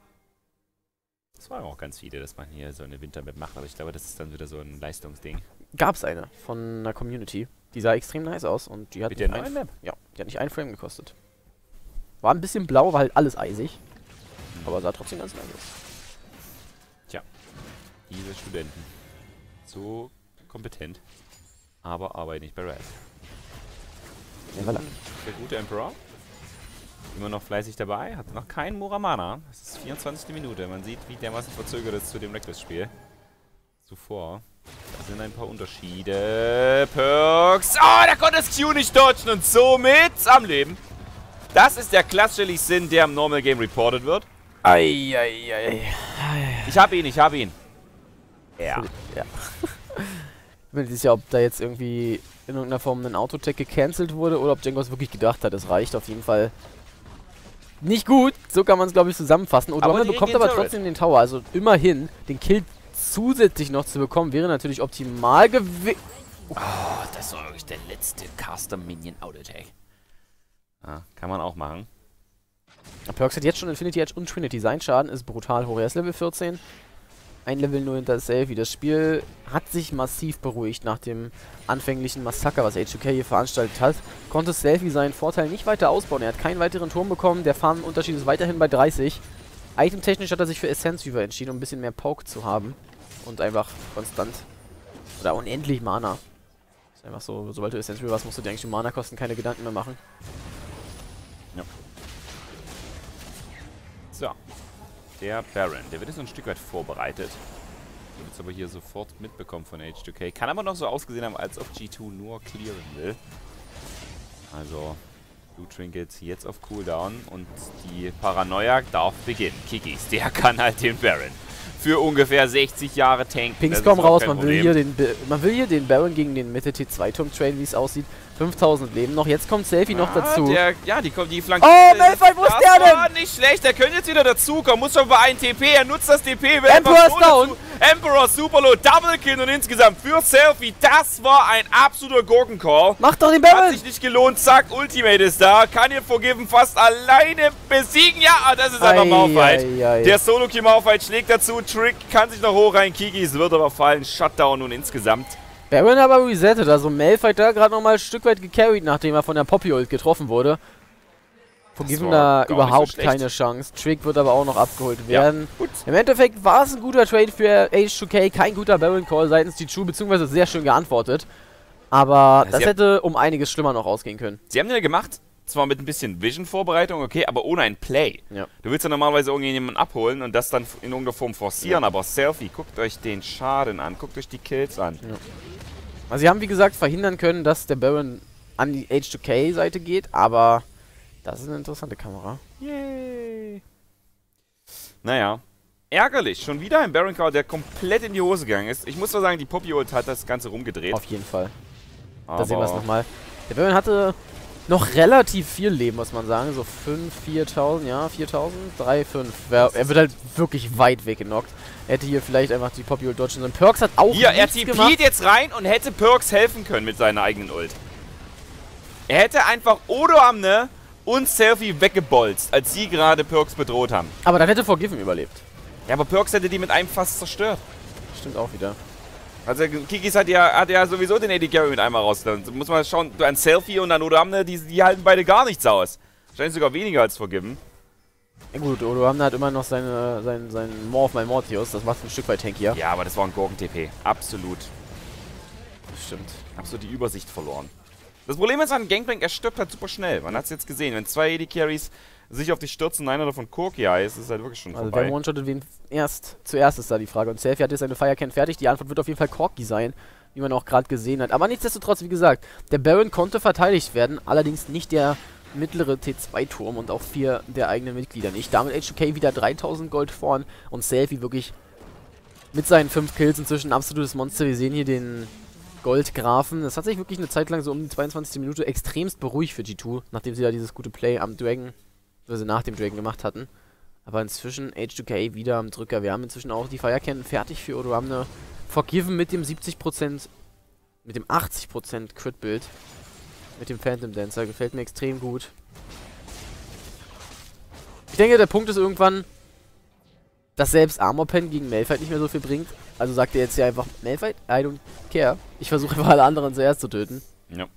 Das waren auch ganz viele, dass man hier so eine Wintermap macht, aber ich glaube, das ist dann wieder so ein Leistungsding. Gab's eine von einer Community. Die sah extrem nice aus und die hat mit der neuen Map? Ja, die hat nicht einen Frame gekostet. War ein bisschen blau, war halt alles eisig. Aber sah trotzdem ganz nice aus. Tja, diese Studenten. So kompetent, aber arbeiten nicht bei Red. Ja, voilà. Der gute Emperor. Immer noch fleißig dabei, hat noch keinen Muramana. Das ist 24. Minute. Man sieht, wie dermaßen verzögert ist zu dem Reckless-Spiel. Zuvor. Da sind ein paar Unterschiede. Perks. Oh, der konnte das Q nicht dodgen und somit am Leben. Das ist der klassische Lee Sin, der im Normal Game reported wird. Eieiei. Ich hab ihn. Ja. Ja. bin mir nicht sicher, ob da jetzt irgendwie in irgendeiner Form ein Autotech gecancelt wurde oder ob Jengos wirklich gedacht hat, es reicht auf jeden Fall nicht gut. So kann man es, glaube ich, zusammenfassen. Odorama bekommt aber trotzdem den Tower. Also immerhin den Kill zusätzlich noch zu bekommen, wäre natürlich optimal gewesen. Oh, das war wirklich der letzte Custom-Minion-Autotech. Ja, kann man auch machen. Perks hat jetzt schon Infinity Edge und Trinity. Sein Schaden ist brutal hoch. Er ist Level 14. Ein Level nur hinter Selfie. Das Spiel hat sich massiv beruhigt nach dem anfänglichen Massaker, was H2K hier veranstaltet hat. Konnte Selfie seinen Vorteil nicht weiter ausbauen. Er hat keinen weiteren Turm bekommen. Der Farmenunterschied ist weiterhin bei 30. Itemtechnisch hat er sich für Essence Weaver entschieden, um ein bisschen mehr Poke zu haben. Und einfach konstant oder unendlich Mana. Ist einfach so, sobald du Essence Weaver hast, musst du dir eigentlich um Mana-Kosten keine Gedanken mehr machen. Ja. So. Der Baron, der wird jetzt ein Stück weit vorbereitet. Wird jetzt aber hier sofort mitbekommen von H2K. Kann aber noch so ausgesehen haben, als ob G2 nur clearen will. Also, Blue Trinket jetzt auf Cooldown und die Paranoia darf beginnen. Kikis, der kann halt den Baron für ungefähr 60 Jahre tanken. Pinks kommen raus, man will hier den Baron gegen den Mitte T2-Turm traden, wie es aussieht. 5000 Leben noch, jetzt kommt Selfie noch dazu. Die flankiert. Oh, Malphite, wo ist der denn? War nicht schlecht, der könnte jetzt wieder dazukommen, muss schon bei einem TP, er nutzt das TP. Emperor ist down. Emperor Superlow, Double Kill und insgesamt für Selfie, das war ein absoluter Gurkencall. Mach doch den Baron! Hat sich nicht gelohnt, zack, Ultimate ist da, kann hier Forgiven fast alleine besiegen. Ja, das ist einfach Malphite. Der Solo-Kill Malphite schlägt dazu, Trick kann sich noch hoch rein, Kikis wird aber fallen, Shutdown nun insgesamt. Baron aber resettet, also Malphite da gerade nochmal ein Stück weit gecarried, nachdem er von der Poppy-Ult getroffen wurde. Forgiven da überhaupt so keine Chance. Trick wird aber auch noch abgeholt werden. Ja, im Endeffekt war es ein guter Trade für H2K, kein guter Baron-Call seitens G2, beziehungsweise sehr schön geantwortet. Aber das hätte um einiges schlimmer noch ausgehen können. Sie haben den ja gemacht, zwar mit ein bisschen Vision-Vorbereitung, okay, aber ohne ein Play. Ja. Du willst ja normalerweise irgendjemanden abholen und das dann in irgendeiner Form forcieren, aber Selfie, guckt euch den Schaden an, guckt euch die Kills an. Ja. Also sie haben, wie gesagt, verhindern können, dass der Baron an die H2K-Seite geht, aber das ist eine interessante Kamera. Yay! Naja, ärgerlich. Schon wieder ein Baron-Call, der komplett in die Hose gegangen ist. Ich muss zwar sagen, die Poppy-Ult hat das Ganze rumgedreht. Auf jeden Fall. Aber da sehen wir es nochmal. Der Baron hatte noch relativ viel Leben, muss man sagen. So 5.000, 4.000, ja, 4.000, 3, 5. Er wird halt wirklich weit weggenockt. Er hätte hier vielleicht einfach die Poppy-Ult dodgen sollen. Perks hat auch hier, er TP't jetzt rein und hätte Perks helfen können mit seiner eigenen Ult. Er hätte einfach Odoamne und Selfie weggebolzt, als sie gerade Perks bedroht haben. Aber dann hätte Forgiven überlebt. Ja, aber Perks hätte die mit einem Fass zerstört. Stimmt auch wieder. Also Kikis hat ja sowieso den AD Carry mit einmal raus. Dann muss man schauen, ein Selfie und dann Odoamne, die halten beide gar nichts aus. Wahrscheinlich sogar weniger als Forgiven. Ja gut, Odoamne hat immer noch seinen More of My Mortius, das macht ein Stück weit tankier. Ja, aber das war ein Gurken-TP. Absolut. Das stimmt. Absolut die Übersicht verloren. Das Problem ist an Gangplank, er stirbt halt super schnell. Man hat es jetzt gesehen, wenn 2 AD Carries sich auf dich stürzen und einer davon Corki ist, ist es halt wirklich schon vorbei. Also wer one-shottet wen zuerst ist da die Frage. Und Selfie hat jetzt seine Firecan fertig, die Antwort wird auf jeden Fall Corki sein, wie man auch gerade gesehen hat. Aber nichtsdestotrotz, wie gesagt, der Baron konnte verteidigt werden, allerdings nicht der mittlere T2-Turm und auch 4 der eigenen Mitglieder nicht. Damit H2K wieder 3000 Gold vorn und Selfie wirklich mit seinen 5 Kills inzwischen ein absolutes Monster. Wir sehen hier den Goldgrafen. Das hat sich wirklich eine Zeit lang so um die 22. Minute extremst beruhigt für G2, nachdem sie da dieses gute Play am Dragon, also nach dem Dragon gemacht hatten. Aber inzwischen H2K wieder am Drücker. Wir haben inzwischen auch die Firecan fertig für Odoamne. Forgiven mit dem 70%, mit dem 80% Crit-Bild. Mit dem Phantom Dancer. Gefällt mir extrem gut. Ich denke, der Punkt ist irgendwann, dass selbst Armor Pen gegen Malphite nicht mehr so viel bringt. Also sagt er jetzt ja einfach, Malphite, I don't care. Ich versuche einfach alle anderen zuerst zu töten. Ja.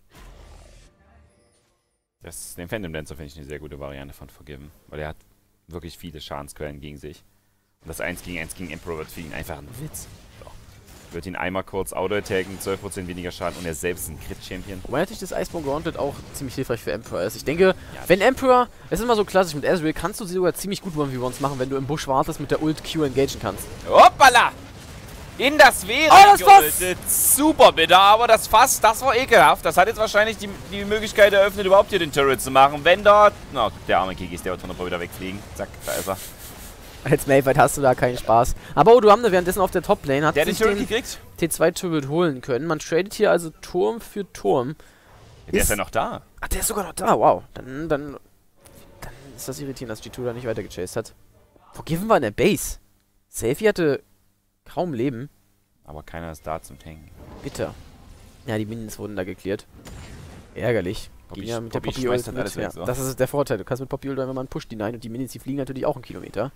Den Phantom Dancer finde ich eine sehr gute Variante von Forgiven. Weil er hat wirklich viele Schadensquellen gegen sich. Und das 1 gegen 1 gegen Emperor wird für ihn einfach ein Witz. So. Wird ihn einmal kurz auto-attacken, 12% weniger Schaden und er selbst ist ein Crit-Champion. Wobei natürlich das Iceborne Gauntlet auch ziemlich hilfreich für Emperor ist. Ich denke, ja, wenn Emperor, es ist immer so klassisch mit Ezreal, kannst du sie sogar ziemlich gut 1v1s machen, wenn du im Busch wartest, mit der Ult Q engagen kannst. Hoppala! In das Wehr geultet. Super bitter, aber das Fass, das war ekelhaft. Das hat jetzt wahrscheinlich die Möglichkeit eröffnet, überhaupt hier den Turret zu machen. Wenn dort... Na, der arme Kikis, der wird von der Ball wieder wegfliegen. Zack, da ist er. Als Malphite hast du da keinen Spaß. Aber Odoamne währenddessen auf der Top-Lane hat Der sich den den gekriegt? T2-Turret holen können. Man tradet hier also Turm für Turm. Der ist ja noch da. Ach, der ist sogar noch da, wow. Dann ist das irritierend, dass G2 da nicht weiter gechased hat. Forgiven war in der Base. Selfie hatte kaum Leben. Aber keiner ist da zum Tanken. Bitter. Ja, die Minions wurden da geklärt. Ärgerlich. Poppy, Ging ja mit der Poppy Poppy schmeißt Ult halt alles mit, weg, ja. so. Das ist der Vorteil. Du kannst mit Poppy Ult einfach mal einen Push hinein und die Minions, die fliegen natürlich auch einen Kilometer.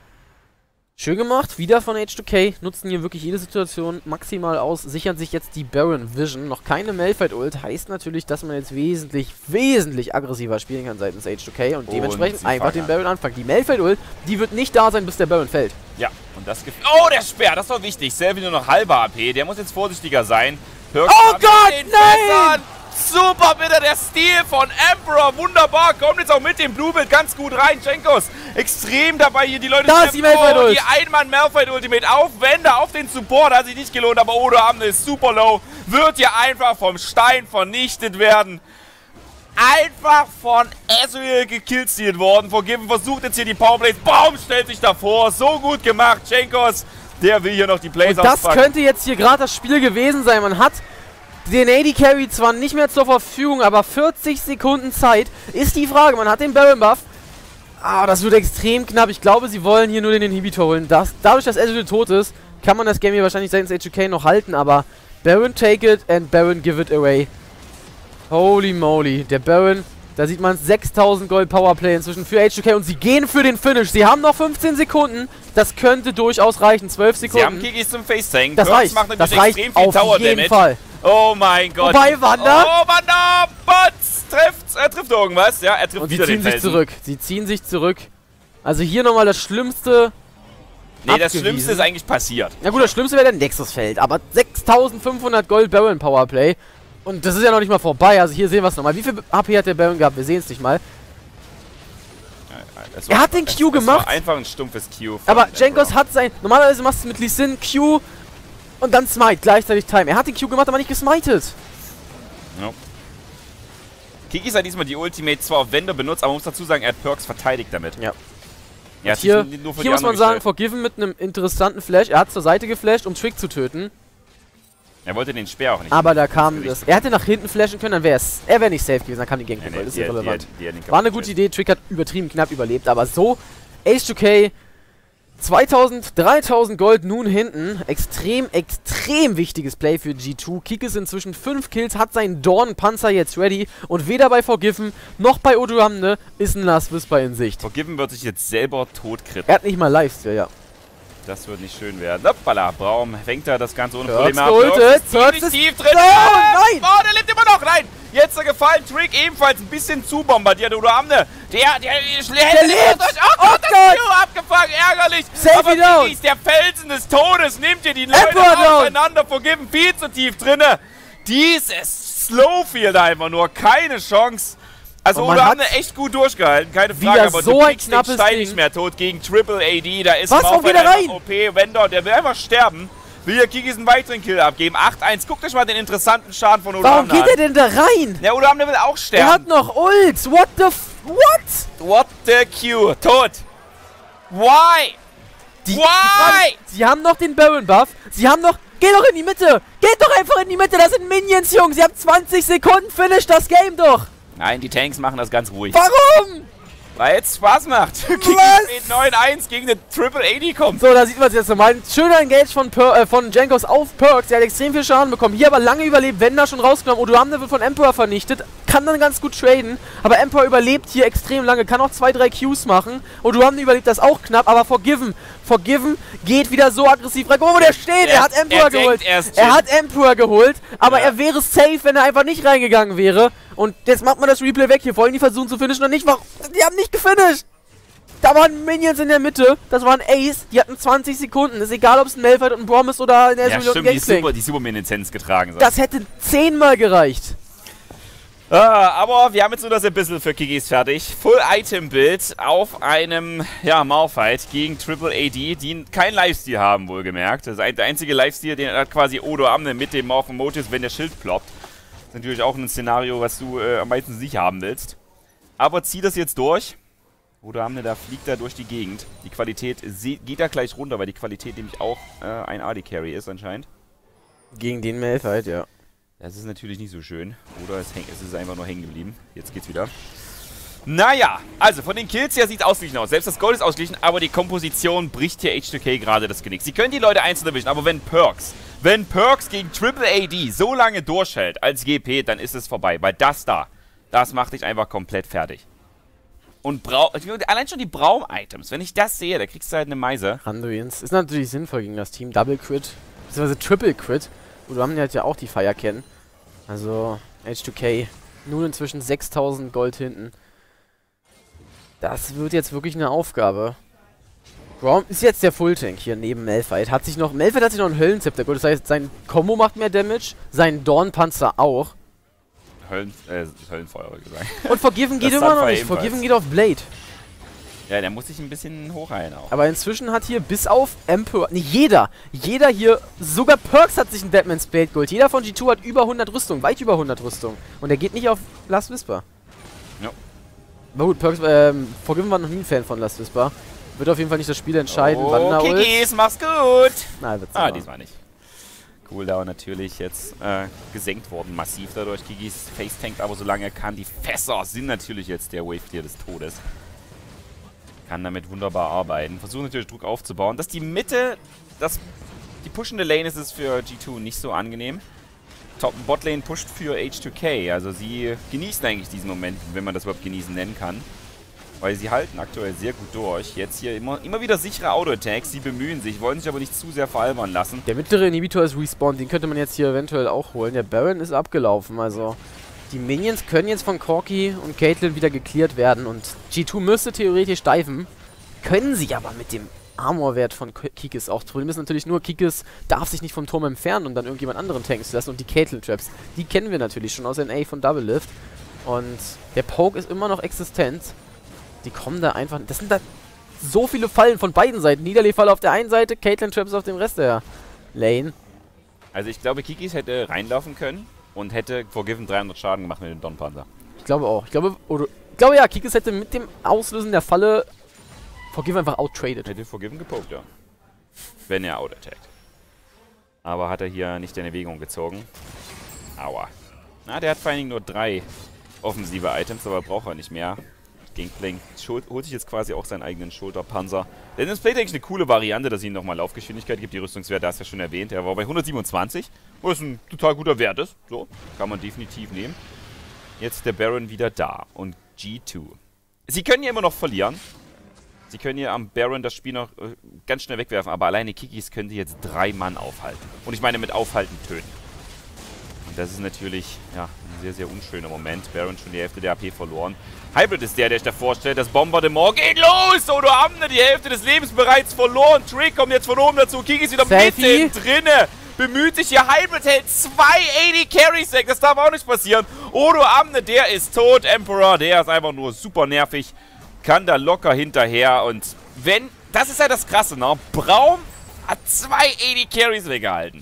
Schön gemacht, wieder von H2K, nutzen hier wirklich jede Situation maximal aus, sichern sich jetzt die Baron Vision. Noch keine Malphite-Ult, heißt natürlich, dass man jetzt wesentlich aggressiver spielen kann seitens H2K und dementsprechend einfach den Baron anfangen. Die Malphite-Ult, die wird nicht da sein, bis der Baron fällt. Ja, und das gefällt. Oh, der Speer, das war wichtig. Selvi nur noch halber AP, der muss jetzt vorsichtiger sein. Perks Oh Gott, nein! Super bitter, der Stil von Emperor, wunderbar, kommt jetzt auch mit dem Bluebild ganz gut rein. Jenkos extrem dabei hier, die Leute Da ist die Malphite-Ult. die Einmann-Malphite-Ultimate aufwende auf den Support, hat sich nicht gelohnt, aber Odoamne ist super low, wird hier einfach vom Stein vernichtet werden. Einfach von Ezreal gekillstealt worden. Forgiven versucht jetzt hier die Powerplays, Baum stellt sich davor, so gut gemacht, Jenkos, der will hier noch die Plays Und das auspacken. könnte jetzt hier gerade das Spiel gewesen sein. Man hat den AD Carry zwar nicht mehr zur Verfügung, aber 40 Sekunden Zeit ist die Frage. Man hat den Baron Buff. Ah, das wird extrem knapp. Ich glaube, sie wollen hier nur den Inhibitor holen. Dadurch, dass Ezreal tot ist, kann man das Game hier wahrscheinlich seitens H2K noch halten, aber Baron take it and Baron give it away. Holy moly. Der Baron, da sieht man 6000 Gold Powerplay inzwischen für H2K und sie gehen für den Finish. Sie haben noch 15 Sekunden. Das könnte durchaus reichen. 12 Sekunden. Sie haben Kikis zum Face-Tank. Das reicht. Macht Das natürlich reicht extrem viel auf jeden Tower-Damage. Fall. Oh mein Gott. Wobei, Wanda? Oh, Wanda! Bots! Er trifft irgendwas. Ja, er trifft Und sie wieder ziehen den sich Felsen. zurück. Sie ziehen sich zurück. Also hier nochmal das Schlimmste. Nee, das abgewiesen. Schlimmste ist eigentlich passiert. Ja gut, das Schlimmste wäre der Nexus-Feld. Aber 6500 Gold Baron Powerplay. Und das ist ja noch nicht mal vorbei. Also hier sehen wir es nochmal. Wie viel HP hat der Baron gehabt? Wir sehen es nicht mal. Er hat den Q gemacht. Das war einfach ein stumpfes Q. Aber Jenkos hat sein... Normalerweise machst du mit Lee Sin Q und dann Smite. Gleichzeitig Time. Er hat den Q gemacht, aber nicht gesmited. Ja. Kikis hat diesmal die Ultimate zwar auf Wände benutzt, aber man muss dazu sagen, er hat Perks verteidigt damit. Ja. Er hat Hier, sich nur für hier die muss man anderen sagen, gestellt. Forgiven mit einem interessanten Flash. Er hat zur Seite geflasht, um Trick zu töten. Er wollte den Speer auch nicht. Aber da kam Gesicht das. Er hätte nach hinten flashen können, dann wäre er wär nicht safe gewesen, dann kam die Gang. Nee, Das ist irrelevant. die hat ihn War eine kaputt gute Idee, Trick hat übertrieben knapp überlebt, aber so, H2K, 2000, 3000 Gold nun hinten, extrem wichtiges Play für G2. Kikis inzwischen 5 Kills, hat seinen Dornenpanzer jetzt ready und weder bei Forgiven noch bei Odoamne ist ein Last Whisper in Sicht. Forgiven wird sich jetzt selber totkritten. Er hat nicht mal Lifesteal, ja. Das wird nicht schön werden. Hoppala, Braum fängt er das Ganze ohne Perks Probleme ab. geholt, Perks Perks ist ist tief drin. nein! Oh, der lebt immer noch. Nein! Jetzt ist er gefallen. Trick ebenfalls ein bisschen zu bombardiert. Oder Amne. Der lebt! Oh Gott, das Q abgefangen. Ärgerlich. Safe Aber down. Kikis, der Felsen des Todes, nimmt hier die Leute Emperor down. auseinander. Forgiven viel zu tief drinne. Dieses Slowfield einfach nur. Keine Chance. Also Und man Oda hat haben echt gut durchgehalten, keine Frage, wieder aber so du ein kriegst den knappes Stein Ding. nicht mehr tot gegen Triple AD, da ist Was? Warum geht er rein? OP, Vendor, der will einfach sterben, will hier Kikis einen weiteren Kill abgeben, 8-1, guckt euch mal den interessanten Schaden von Oda Warum geht er denn da rein? Ja, Oda will auch Er hat sterben. noch Ult. What the what? What the Q, tot. Why? Why? Sie haben noch den Baron Buff. Sie haben noch... Geh doch in die Mitte. Geht doch einfach in die Mitte. Das sind Minions, Jungs. Sie haben 20 Sekunden. Finish das Game doch. Nein, die Tanks machen das ganz ruhig. Warum? Weil es Spaß macht. Kikis steht 9-1 gegen den Triple AD kommt. So, da sieht man es jetzt nochmal. Ein schöner Engage von Jenkos auf Perks. Der hat extrem viel Schaden bekommen. Hier aber lange überlebt. Wender schon rausgenommen. Odoamne wird von Emperor vernichtet. Kann dann ganz gut traden. Aber Emperor überlebt hier extrem lange. Kann auch 2-3 Qs machen. Odoamne überlebt das auch knapp. Aber Forgiven geht wieder so aggressiv rein. Guck mal, wo der steht. Er hat Emperor geholt. Er hat Emperor geholt. Aber er wäre safe, wenn er einfach nicht reingegangen wäre. Und jetzt macht man das Replay weg. Hier wollen die versuchen zu finishen oder nicht. Warum? Die haben nicht gefinisht. Da waren Minions in der Mitte. Das waren Ace. Die hatten 20 Sekunden. Ist egal, ob es ein Malphite und ein Braum ist oder ein Ja, Ezreal und ein stimmt, Gangplank. die Supermin-Lizenz getragen. So. Das hätte 10-mal gereicht. Aber wir haben jetzt nur das ein bisschen für Kikis fertig. Full-Item-Bild auf einem, ja, Malphite gegen Triple AD, die keinen Lifesteal haben, wohlgemerkt. Das ist der einzige Lifesteal, den hat quasi Odoamne mit dem Morphomotis, wenn der Schild ploppt. Das ist natürlich auch ein Szenario, was du am meisten nicht haben willst. Aber zieh das jetzt durch. Odo Amne, da fliegt er durch die Gegend. Die Qualität geht da gleich runter, weil die Qualität nämlich auch ein AD-Carry ist anscheinend. Gegen den Malphite, ja. Das ist natürlich nicht so schön. Oder es ist einfach nur hängen geblieben. Jetzt geht's wieder. Naja, also von den Kills her sieht es ausgeglichen aus. Selbst das Gold ist ausgeglichen, aber die Komposition bricht hier H2K gerade das Genick. Sie können die Leute einzeln erwischen, aber wenn Perkz gegen Triple AD so lange durchhält als GP, dann ist es vorbei. Weil das macht dich einfach komplett fertig. Und allein schon die Braum-Items, wenn ich das sehe, da kriegst du halt eine Meise. Randuins ist natürlich sinnvoll gegen das Team. Double Crit, beziehungsweise Triple Crit. Und wir haben ja auch die Fire kennen. Also H2K nun inzwischen 6000 Gold hinten. Das wird jetzt wirklich eine Aufgabe. Braum ist jetzt der Full-Tank hier neben Malphite. Malphite hat sich noch ein Höllenzepter. Gut, das heißt, sein Combo macht mehr Damage, sein Dornpanzer auch. Höllenfeuer gesagt. Und Forgiven geht immer noch nicht. Forgiven geht auf Blade. Ja, der muss sich ein bisschen hochheilen auch. Aber inzwischen hat hier bis auf Emperor, jeder hier, sogar Perkz hat sich ein Deadman's Blade geholt. Jeder von G2 hat über 100 Rüstung, weit über 100 Rüstung. Und er geht nicht auf Last Whisper. Ja. Aber gut, Perkz, Forgiven war noch nie ein Fan von Last Whisper. Wird auf jeden Fall nicht das Spiel entscheiden, wann er Kikis, mach's gut! Nein, wird's diesmal nicht. Cooldown natürlich jetzt gesenkt worden, massiv dadurch. Kikis Face tankt aber solange er kann. Die Fässer sind natürlich jetzt der Wave Clear des Todes. Kann damit wunderbar arbeiten. Versuchen natürlich Druck aufzubauen. Dass die Mitte, die pushende Lane ist es für G2 nicht so angenehm. Botlane pusht für H2K. Also sie genießen eigentlich diesen Moment, wenn man das überhaupt genießen nennen kann. Weil sie halten aktuell sehr gut durch. Jetzt hier immer wieder sichere Auto-Attacks. Sie bemühen sich, wollen sich aber nicht zu sehr veralbern lassen. Der mittlere Inhibitor ist respawned. Den könnte man jetzt hier eventuell auch holen. Der Baron ist abgelaufen. Also die Minions können jetzt von Corki und Caitlyn wieder gecleart werden. Und G2 müsste theoretisch diven. Können sie aber mit dem Armorwert von Kikis auch. Das Problem ist natürlich nur, Kikis darf sich nicht vom Turm entfernen und dann irgendjemand anderen tanken lassen. Und die Caitlyn-Traps, die kennen wir natürlich schon aus NA von Double Lift. Und der Poke ist immer noch existent. Die kommen da einfach... Das sind da so viele Fallen von beiden Seiten. Niederlee-Falle auf der einen Seite, Caitlyn-Traps auf dem Rest der Lane. Also ich glaube, Kikis hätte reinlaufen können und hätte Forgiven 300 Schaden gemacht mit dem Dornpanzer. Ich glaube auch. Ich glaube ja, Kikis hätte mit dem Auslösen der Falle Forgiven einfach outtraded. Hätte Forgiven gepokt, ja. Wenn er out-attackt. Aber hat er hier nicht in Erwägung gezogen. Aua. Na, der hat vor allen Dingen nur 3 offensive Items, aber braucht er nicht mehr. Gangplank holt sich jetzt quasi auch seinen eigenen Schulterpanzer. Denn das Plate eigentlich eine coole Variante, dass es ihm nochmal Laufgeschwindigkeit gibt. Die Rüstungswerte hast du ja schon erwähnt. Er war bei 127, was ein total guter Wert ist. So, kann man definitiv nehmen. Jetzt der Baron wieder da. Und G2. Sie können ja immer noch verlieren. Sie können hier am Baron das Spiel noch ganz schnell wegwerfen. Aber alleine Kikis können sie jetzt 3 Mann aufhalten. Und ich meine mit aufhalten töten. Und das ist natürlich ja, ein sehr, sehr unschöner Moment. Baron schon die Hälfte der AP verloren. Hybrid ist der sich davor stellt. Das Bombardement geht los! Odo Amne die Hälfte des Lebens bereits verloren. Trick kommt jetzt von oben dazu. Kiki ist wieder mitten drinne. Bemüht sich hier. Hybrid hält 2 AD Carries weg. Das darf auch nicht passieren. Odo Amne, der ist tot. Emperor, der ist einfach nur super nervig. Kann da locker hinterher. Und wenn... Das ist ja das Krasse, ne? Braum hat 2 AD Carries weggehalten.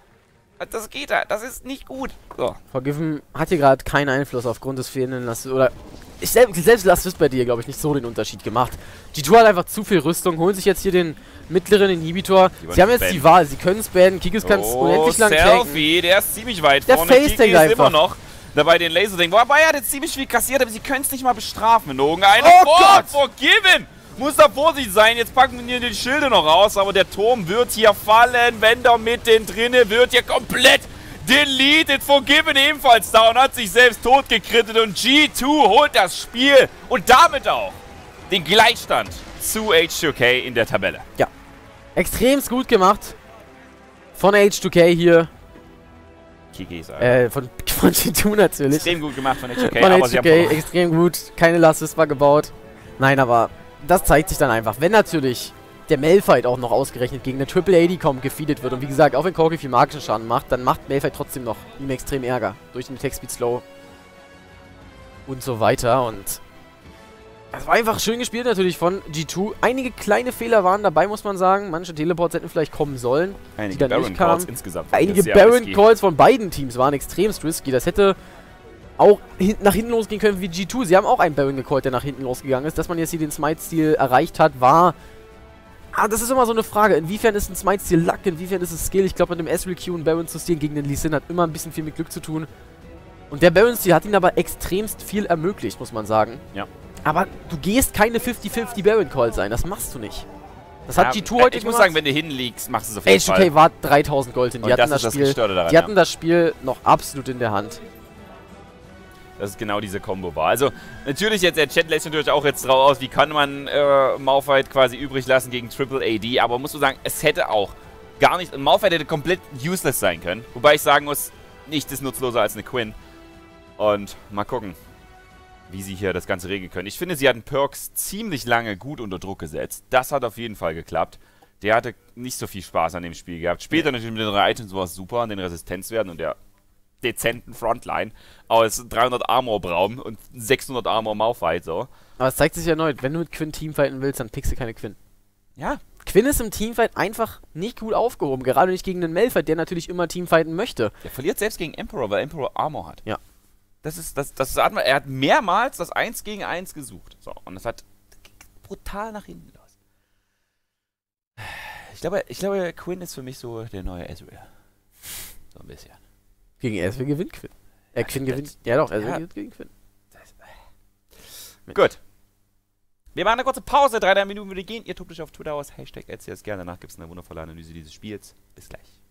Das geht halt. Das ist nicht gut. So. Forgiven hat hier gerade keinen Einfluss aufgrund des fehlenden oder selbst Last Whisper bei dir, glaube ich, nicht so den Unterschied gemacht. G2 hat einfach zu viel Rüstung, holen sich jetzt hier den mittleren Inhibitor. Sie haben jetzt die Wahl, sie können spannen, Kikis kann es unendlich lang tanken. Selfie, der ist ziemlich weit vorne. Kiki ist immer noch dabei den Laser-Ding. Wobei er hat jetzt ziemlich viel kassiert, aber sie können es nicht mal bestrafen in irgendeiner Form. Forgiven! Muss da Vorsicht sein, jetzt packen wir hier die Schilde noch raus, aber der Turm wird hier fallen. Wender mit den drinne wird hier komplett deleted. Forgiven ebenfalls da und hat sich selbst totgekrittet. Und G2 holt das Spiel und damit auch den Gleichstand zu H2K in der Tabelle. Ja, extremst gut gemacht von H2K hier. Kiki ist von G2 natürlich. Extrem gut gemacht von H2K. Von aber H2K, sie haben extrem gut. Keine Last Whisper gebaut. Nein, aber das zeigt sich dann einfach. Wenn natürlich der Malphite auch noch ausgerechnet gegen eine Triple AD kommt, gefeedet wird. Und wie gesagt, auch wenn Corki viel magischen Schaden macht, dann macht Malphite trotzdem noch ihm extrem Ärger. Durch den Attack Speed Slow. Und so weiter. Und es war einfach schön gespielt natürlich von G2. Einige kleine Fehler waren dabei, muss man sagen. Manche Teleports hätten vielleicht kommen sollen. Einige Baron Calls insgesamt. Einige Baron Calls von beiden Teams waren extremst risky. Das hätte auch nach hinten losgehen können wie G2. Sie haben auch einen Baron gecallt, der nach hinten losgegangen ist. Dass man jetzt hier den Smite-Stil erreicht hat, war... das ist immer so eine Frage. Inwiefern ist ein Smite-Stil Luck, inwiefern ist es Skill? Ich glaube, mit dem Ezreal Q einen Baron zu stehlen gegen den Lee Sin hat immer ein bisschen viel mit Glück zu tun. Und der Baron-Stil hat ihn aber extremst viel ermöglicht, muss man sagen. Ja. Aber du gehst keine 50-50 Baron-Call sein. Das machst du nicht. Das hat G2 heute Ich muss sagen, wenn du hinlegst, machst du es auf jeden Fall. HJK war 3000 Gold hin. Die hatten das Spiel noch absolut in der Hand. Dass es genau diese Combo war. Also, natürlich jetzt, der Chat lässt natürlich auch jetzt drauf aus, wie kann man Malphite quasi übrig lassen gegen Triple AD, aber muss man sagen, es hätte auch gar nicht, Malphite hätte komplett useless sein können. Wobei ich sagen muss, nichts ist nutzloser als eine Quinn. Und mal gucken, wie sie hier das Ganze regeln können. Ich finde, sie hatten Perks ziemlich lange gut unter Druck gesetzt. Das hat auf jeden Fall geklappt. Der hatte nicht so viel Spaß an dem Spiel gehabt. Später natürlich mit den 3 Items war es super, an den Resistenzwerten und der dezenten Frontline aus 300 Armor Braum und 600 Armor Malphite, so. Aber es zeigt sich erneut, wenn du mit Quinn teamfighten willst, dann pickst du keine Quinn. Ja. Quinn ist im Teamfight einfach nicht gut aufgehoben, gerade nicht gegen einen Malphite, der natürlich immer teamfighten möchte. Der verliert selbst gegen Emperor, weil Emperor Armor hat. Ja. Er hat mehrmals das 1 gegen 1 gesucht. So, und das hat brutal nach hinten los. Ich glaube, Quinn ist für mich so der neue Ezreal. So ein bisschen. Gegen Ezreal gewinnt Quinn. Quinn gewinnt. Ja doch, Ezreal gewinnt gegen Quinn. Gut. Wir machen eine kurze Pause, 3 Minuten würde gehen. Ihr tobt euch auf Twitter aus, #LCS gerne. Danach gibt es eine wundervolle Analyse dieses Spiels. Bis gleich.